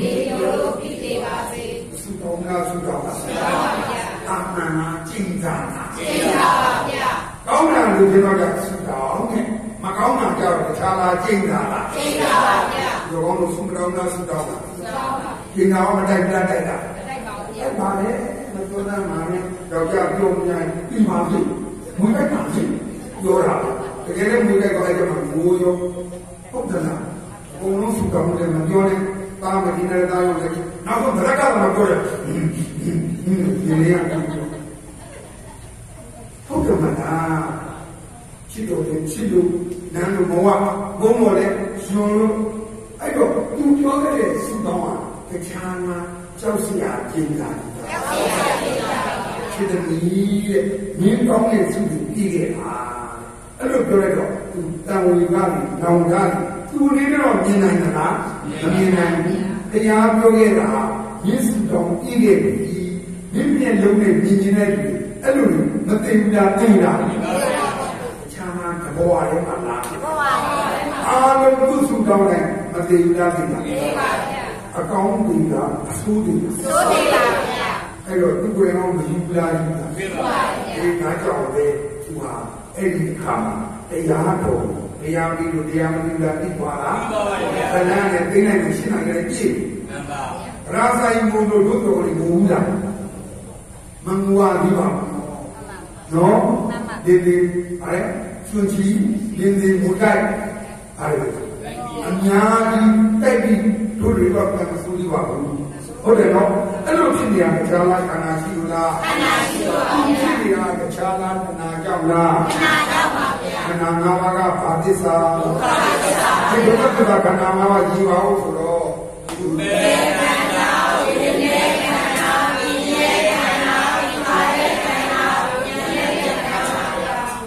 ဆုတောင်းလားဆုတောင်းလားအာမနာကျင့်ကြတာကောင်းတာလို့ပြောတော့ဆုတောင်းတယ်မကောင်းတာကြောင့်တခြားလားကျင့်ကြတာဒီကောင်းလို့ဆုတောင်းလားဆုတောင်းလားဒီနာမတိုက်ပြတိုက်တာတိုက်ပါလေမပြောတာမှလည်းယောက်ျားပြောနေရင်ပြီးပါပြီမွေးတိုက်ပါပြီပြောတာတကယ်လည်းမွေးတိုက်ပါလိုက်တော့မိုးရောဟုတ်တယ်လားဘုံလုံးဆုတောင်းတယ်မပြောနဲ့တာမဒီနဲ့တာရောလည်းနောက်ဆုံးဗရကတော့မပြောတယ်ဒီနေရာဟုတ်တယ်မလားချစ်လို့နန်းလို့ဘဝဘုံမော်လဲရှင်လို့အဲ့တော့သူပြောခဲ့တဲ့ဆုတောင်းကတခြားမှာကြောက်စရာကျင်းတာချစ်တယ်ရဲ့မင်းကောင်းတဲ့ဆုကိုပြီးခဲ့တာအဲ့လိုပြောရတော့သူတန်ဝေကနေနောင်ကြတယ်သူလေးတော့မြင်နိုင်သလားမမြင်နိုင်ဘူးတရားပြောခဲ့တာယေရှုတော်ပြီးခဲ့ပြီမြင့်မြတ်လုံးနဲ့မြင်နေတဲ့လူအဲ့လိုမသိဘူးလားသိတာချာမှာတဘောရဲမှာလားအားလုံးသူစုတောင်းတယ်မသိဘူးလားသိတာအကောင်းသိတာအဆိုးသိတာအဲ့တော့သူကိုယ်တော်မယူလားယူတာဒီကားကြောင့်လေသူဟာအဲ့ဒီအခါမှာတရားတော်တရားပြီးလို့တရားမပြီးလားသိပါလားခဏနဲ့သိနိုင်လို့ရှင်းနိုင်တယ်ကြည့်ရာဇာယမုလို့တို့တော်ကိုမူးလားမငူဝါဒီပါနော်ဒီအဲ့စွန်ချီဒီမူတိုက်အဲ့အများကြီးတိုက်ပြီးတို့တွေတော့ပြန်ဆိုးကြပါဘူးဟုတ်တယ်နော်အဲ့လိုဖြစ်နေရတခြားလားခန္ဓာရှိလို့လားခန္ဓာရှိပါဘူးဖြစ်နေရတခြားလားခန္ဓာကြောင့်လားခန္ဓာကြောင့်ပါဗျာခန္ဓာ၅ပါးကဘာသစ္စာဒုက္ခသစ္စာဒီဒုက္ခသစ္စာခန္ဓာ၅ပါးကြီးပါဦးဆိုတော့ဒီမေခန္ဓာဝိညာဉ်ခန္ဓာဝိညာဉ်ခန္ဓာဝိပါယခန္ဓာဝိညာဉ်ခန္ဓာ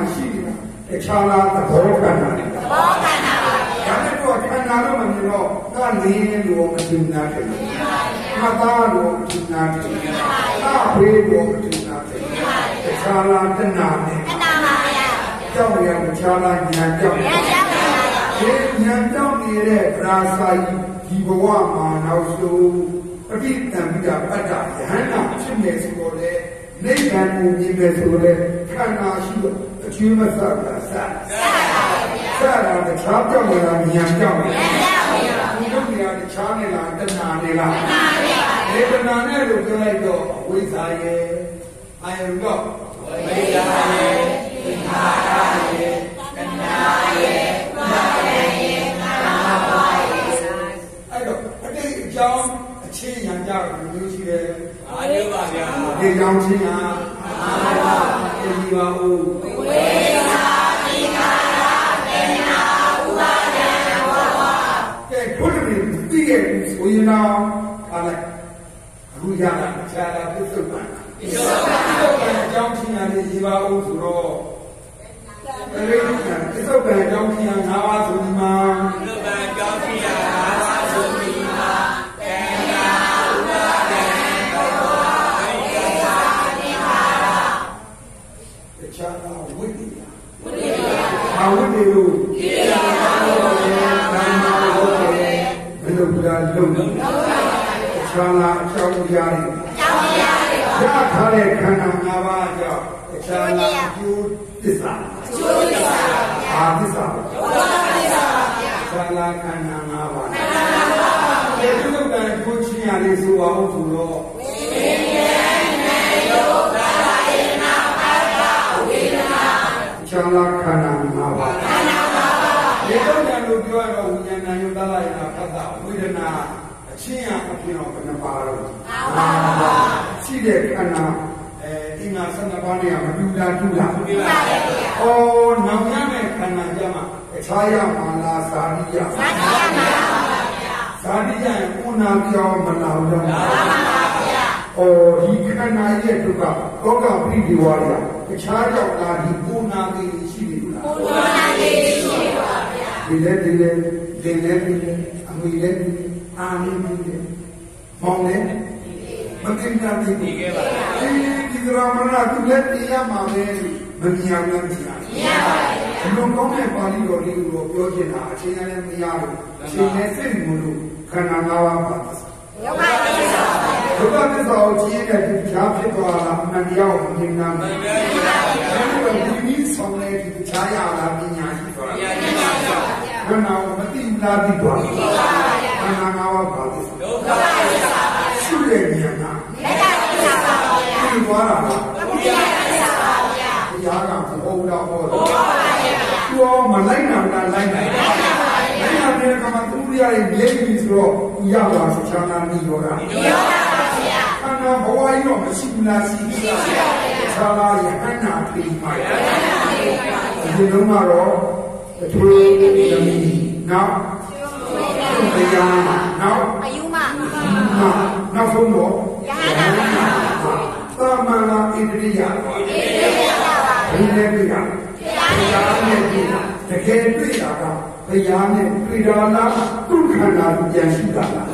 ရှိနေတာတခြားလားသဘောခန္ဓာတွေသဘောခန္ဓာပါဗျာဒါနဲ့တော့ခန္ဓာတော့မမြင်တော့ကနေလို့မသိနာတယ်မသားလို့မသိနာတယ်အဖေလို့မသိနာတယ်တခြားလားတဏှာနဲ့တဏှာပါဗျာကြောက်ရတခြားလားဉာဏ်ကြောက်ဉာဏ်ကြောက်ပါဗျာဒီဉာဏ်ကြောက်နေတဲ့ပရာစာယီဒီဘဝမှာနောက်ဆုံးပဋိသင်္ဍာပတ္တယဟန္တာဖြစ်နေဆိုတော့လေနိဗ္ဗာန်ကိုမြင်မယ်ဆိုတော့လေခန္ဓာရှိတော့အကျွေးမဆတာစတာတခြားကြောက်နေတာဉာဏ်ကြောက်နေတာဘုရားတခြားနေလားတဏှာနေလားတဏှာနဲ့တဏှာနဲ့လို့ပြောလိုက်တော့ဝိဇ္ဇာရဲ့အာယုတော့ဝိဇ္ဇာရဲ့သင်္ခါရရဲ့တဏှာရဲ့ဥပါဒံရဲ့ကာမဘဝရဲ့အဲ့တော့အတိတ်အကြောင်းအခြေခံကြတော့မျိုးရှိတယ်အာယုပါဗျာဒီကြောင့်ချင်းဟာအာယုဒီပါဦးဝိဇ္ဇာသင်္ခါရတဏှာဥပါဒံဘဝကဲဘုရားမြတ်သိရဲ့ဆိုရင်တော့အားလိုက်အခုရတာခြားတာပြစ္ဆုတ်ပံပြစ္ဆုတ်ပံအကြောင်းချင်းဟာဒီပါဦးဆိုတော့ပရိစ္ဆာပြစ္ဆုတ်ပံအကြောင်းချင်းဟာ၅ပါးဆိုဒီမှာပြစ္ဆုတ်ပံအကြောင်းချင်းဟာ၅ပါးဆိုဒီမှာတဏှာဥပါဒံဘဝဝိဇ္ဇာသင်္ခါရတခြားကဝိတ္တိယဝိတ္တိယဘာဝိတ္တိလို့ဣတိယဘာလို့လဲဘာနာလို့လဲဘယ်လိုကြလုံးတခြားလားအကြောင်းတရားတွေရထားတဲ့ခန္ဓာ၅ပါးကြောင့်တခြားလားအကျိုးသစ္စာဘာသစ္စာတခြားလားခန္ဓာ၅ပါးဒီလိုကကိုချင်းရလေးဆိုအောင်ဆိုတော့ဝိညာဉ်နဲ့ယောဂာယေနာပါဒဝေဒနာတခြားလားခန္ဓာ၅ပါးဒီလိုကလို့ပြောရတော့ဝိညာဉ်နဲ့ယောဂာယေနာပါဒဝေဒနာအချင်းရအပြင်တော့ဘယ်နှပါတော့ရှိတဲ့ခန္ဓာအင်္ဂါ12ပါးနဲ့မတူတာတူလားမတူပါဘူး။အော်နောင်ရမယ့်ခန္ဓာကြမှာအခြားရမှာလားဇာတိယဇာတိယမှာပါဗျာဇာတိယရဲ့ဥနာပြောင်းမလာတော့ဘူးပါဗျာအော်ဒီခန္ဓာရဲ့ဒုက္ခကောကပရိဒီဝါရအခြားကြောင့်လားဒီဥနာကြီးရှိနေလားဥနာကြီးရှိနေပါဗျာဒီလည်းအမိလည်းအာနိမိလည်းမောင်လည်းမသိတာသိနေခဲ့ပါဒီကရမနာသူလည်းတရားမှာပဲမမြင်အောင်လုပ်ကြည့်ရပါတယ်ဘုံကောင်းတဲ့ပါဠိတော်လေးကိုပြောချင်တာအချင်းနဲ့မရဘူးအချင်းနဲ့စိတ်မလို့ခန္ဓာ၅ပါးပါယောဂသစ္စာဒုက္ခသစ္စာကိုကြည့်ရတဲ့ဒီချားဖြစ်သွားတာအမှန်တရားကိုမြင်နာမယ်ဒီဆောင်တဲ့ဒီချားရတာပညာရှိသွားတာခန္ဓာကိုမသိလားသိသွားခန္ဓာ၅ပါးပါသစ္စာဒုက္ခသစ္စာရှိတဲ့ဉာဏ်ကမေတ္တာသစ္စာပါဗျာသိသွားတာလားဘုရားသစ္စာပါဗျာဘုရားကဘုရားဟောတယ်ဟုတ်ပါဗျာသူမလိုက်နာလားလိုက်နာလိုက်နာတဲ့ကမှသူရရဲ့မြေကြီးဆိုတော့ရပါစချမ်းသာနေရောတာနေရောတာပါဗျာခန္ဓာဘဝကြီးတော့မရှိဘူးလားရှိပါဗျာဆာလာရဟန္တာပြေးပါဗျာဒီလုံးကတော့အထွေသမီးနောက်တရားနောက်အယူမနောက်ဆုံးတော့ယဟန္တာသမ္မာလာဣတိယပါဘယ်နဲ့တွေ့တာဘုရားနဲ့တွေ့တာတကယ်တွေ့တာကဘုရားနဲ့တွေ့တာလားသူခန္ဓာပြန်ရှိတာလား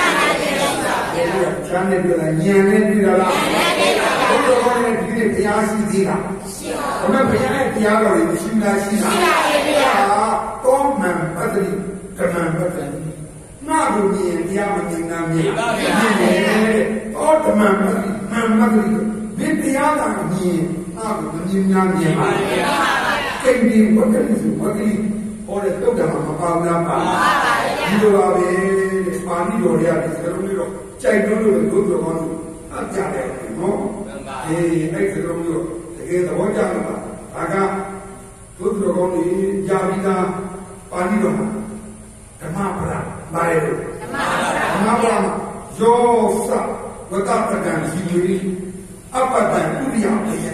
ချမ်းနဲ့တွေ့တာဉာဏ်နဲ့တွေ့တာလားဘုရားနဲ့ဒီနေ့ဘုရားရှိသေးလားရှိပါဘူးဘုရားရဲ့တရားတော်တွေရှိလားရှိတာရှိပါရဲ့တောမံပတ္တိကမံပတ္တိနာကိုမြင်တရားမမြင်နာမြင်ပါဗျာတောတမံပတ္တိမံပတ္တိဒီတရားကမြင်နာကိုမမြင်နာမြင်ပါဗျာကိန်းဒီဝတ္တိစုဝတ္တိဟောတဲ့တုတ်တယ်မှာမပါဘူးလားပါပါဗျာဒီလိုပါပဲပါဠိတော်တွေကဒီစကားလုံးတွေတော့ကြိုက်လို့လို့ဒုက္ခကောင်းလို့အကြတယ်နော်အေးအဲ့စကားလုံးတွေတကယ်သဘောကျလို့ပါဒါကဒုက္ခကောင်းတွေကြာပြီးသားပါဠိတော်မှာဓမ္မပဒဘာလဲဓမ္မပဒယောသဝတ္တပကံဇီဝိအပတံဥရိယပယံ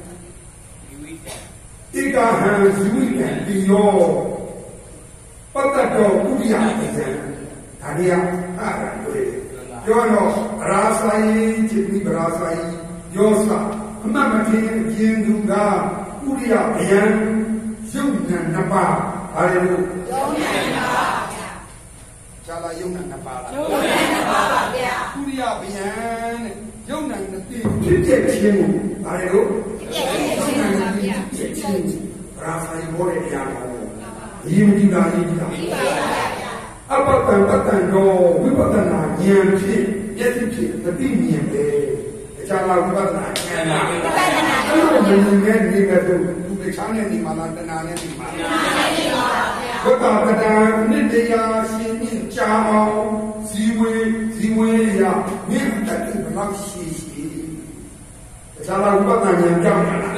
ဧကဟံဇီဝိတံတိယောပတ္တတောဥရိယပယံဒါရီယအားရတယ်ပြောတော့ဗရာဆိုင်จิตနိဗရာဆိုင်ယောသအမှတ်မထင်ခြင်းသူကဥ Uriya Bayan, Yuna Napa, Ariel. Chala Yuna Napa. Uriya Bayan, Yuna Nati, Tijan, Ariel. Rasa Ibore Yamo, Yimina. Apatan do, Wipatana, Yamchi, Yetichi, the Dinian Day. Chala Wipatana, I don't know the China di Malatana di Malaya. Kota kata Nidia, Sini, Chao, Ziwe, ya, Mirta, Maxi. Chala Wipatana yang Jamana.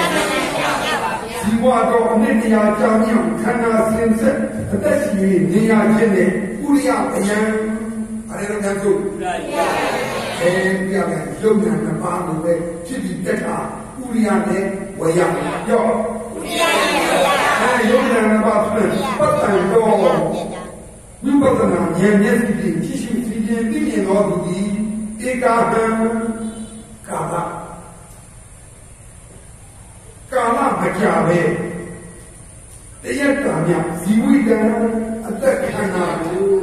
Ziwa do Nidia, Jamian, Kana Sense, Tashi, Nia Jene, Uria, Ayan, I don't know. We are young and the father way, Chili Deka, Uriane, Waya, Yo, young and about but I know we got an yesterday, teaching million or the Kala, Macabe, the Yakanya, Ziwida, at that kind of.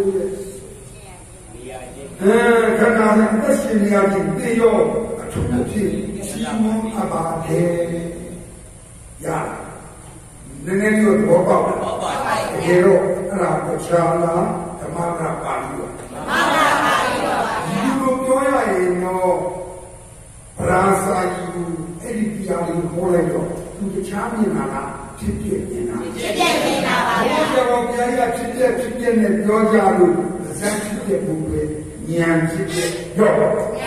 Kanada, that's in the Argentino, a Tuti, Simon Abate. Ya, the name of Boba, the hero, Rapachala, the Mara Palu. You know, Rasa, you, Edipia, Holendo, to the Champion, Chicken, Yan Chicken, Yo.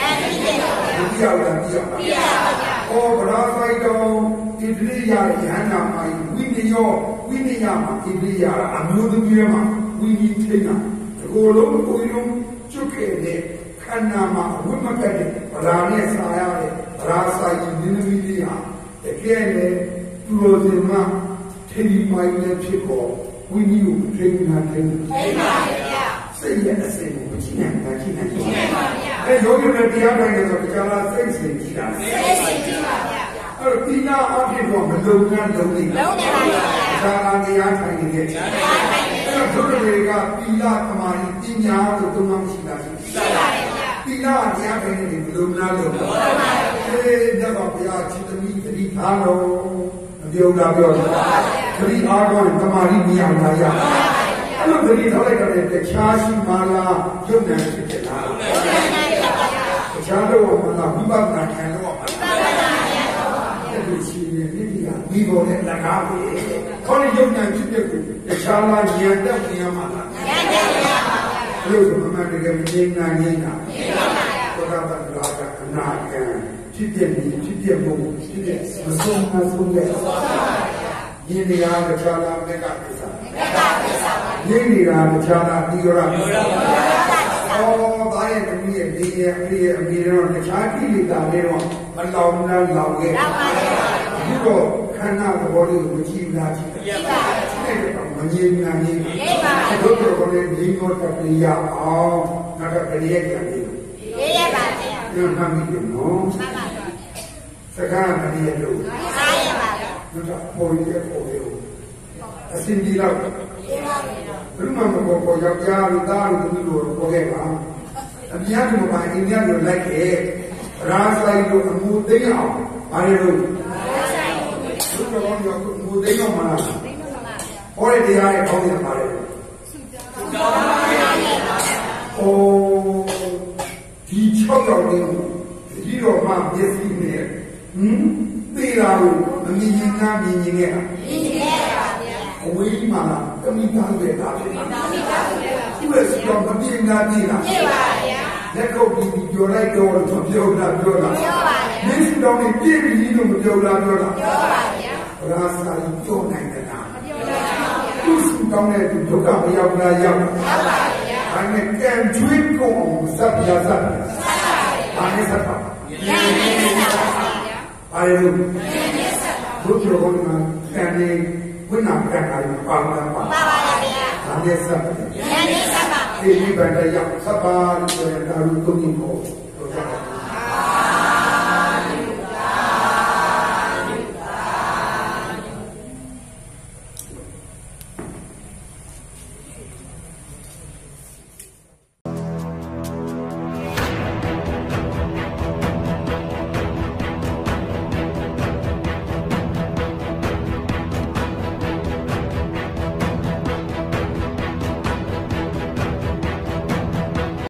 Oh, Rafael, Idria, Yana, Winiyama, Idria, Amudiyama, Winitina, Golum, Chukene, Kanama, Wimakade, Rane Sayare, Rasa, Yinidia, again, Turozima, Teddy, my Chico, we knew, training her. Say yes, say and you're going to be able to get things. Tina, I'll give you a lonely. Pila, Kamari, Tina, the Tumamsina. Pila, the Avenue, Lunalo. Never be out to meet the Italo, the Yoga, 3 hours, Kamari, Mia. I don't believe the Chashi Mala, Yuna, the shadow of Mala, Bubana, and we go in the Gabi. Calling Yuna to the Shala, Yanda, Yamana. Look at American Nina, whatever Naga, Chicken, Yenia, the Chala, Megapisa. Yenia, the Chala, Nigura. Oh, I am me, the Chaki, the Nero, Malona, Lawe. You go, Kana, the body of the Chief Nazi. Manina, I don't know what it is, not a Pia, oh, not a Pia. You're coming, you know. Second, not a point for you. A Cindy Love. Remember for your yard down to the door, whatever. And the other one, in the other like it. Rasa, you can move down. I do. Look on your move down. Or the eye of the fire. Oh, teach of you. The hero man, yes, in there. They are a meaning. Away, Mana, coming down with that. You are from the being that dinner. Let go be your right door from Yola. This don't give you to Yola. Rasa, you don't like that. You sit down there to look up Yola. And I can drink home, Sabia. I do. Put your own standing. We're not going to have a problem. I'm just saying. Ini pada yang sabar dan harus tunggu.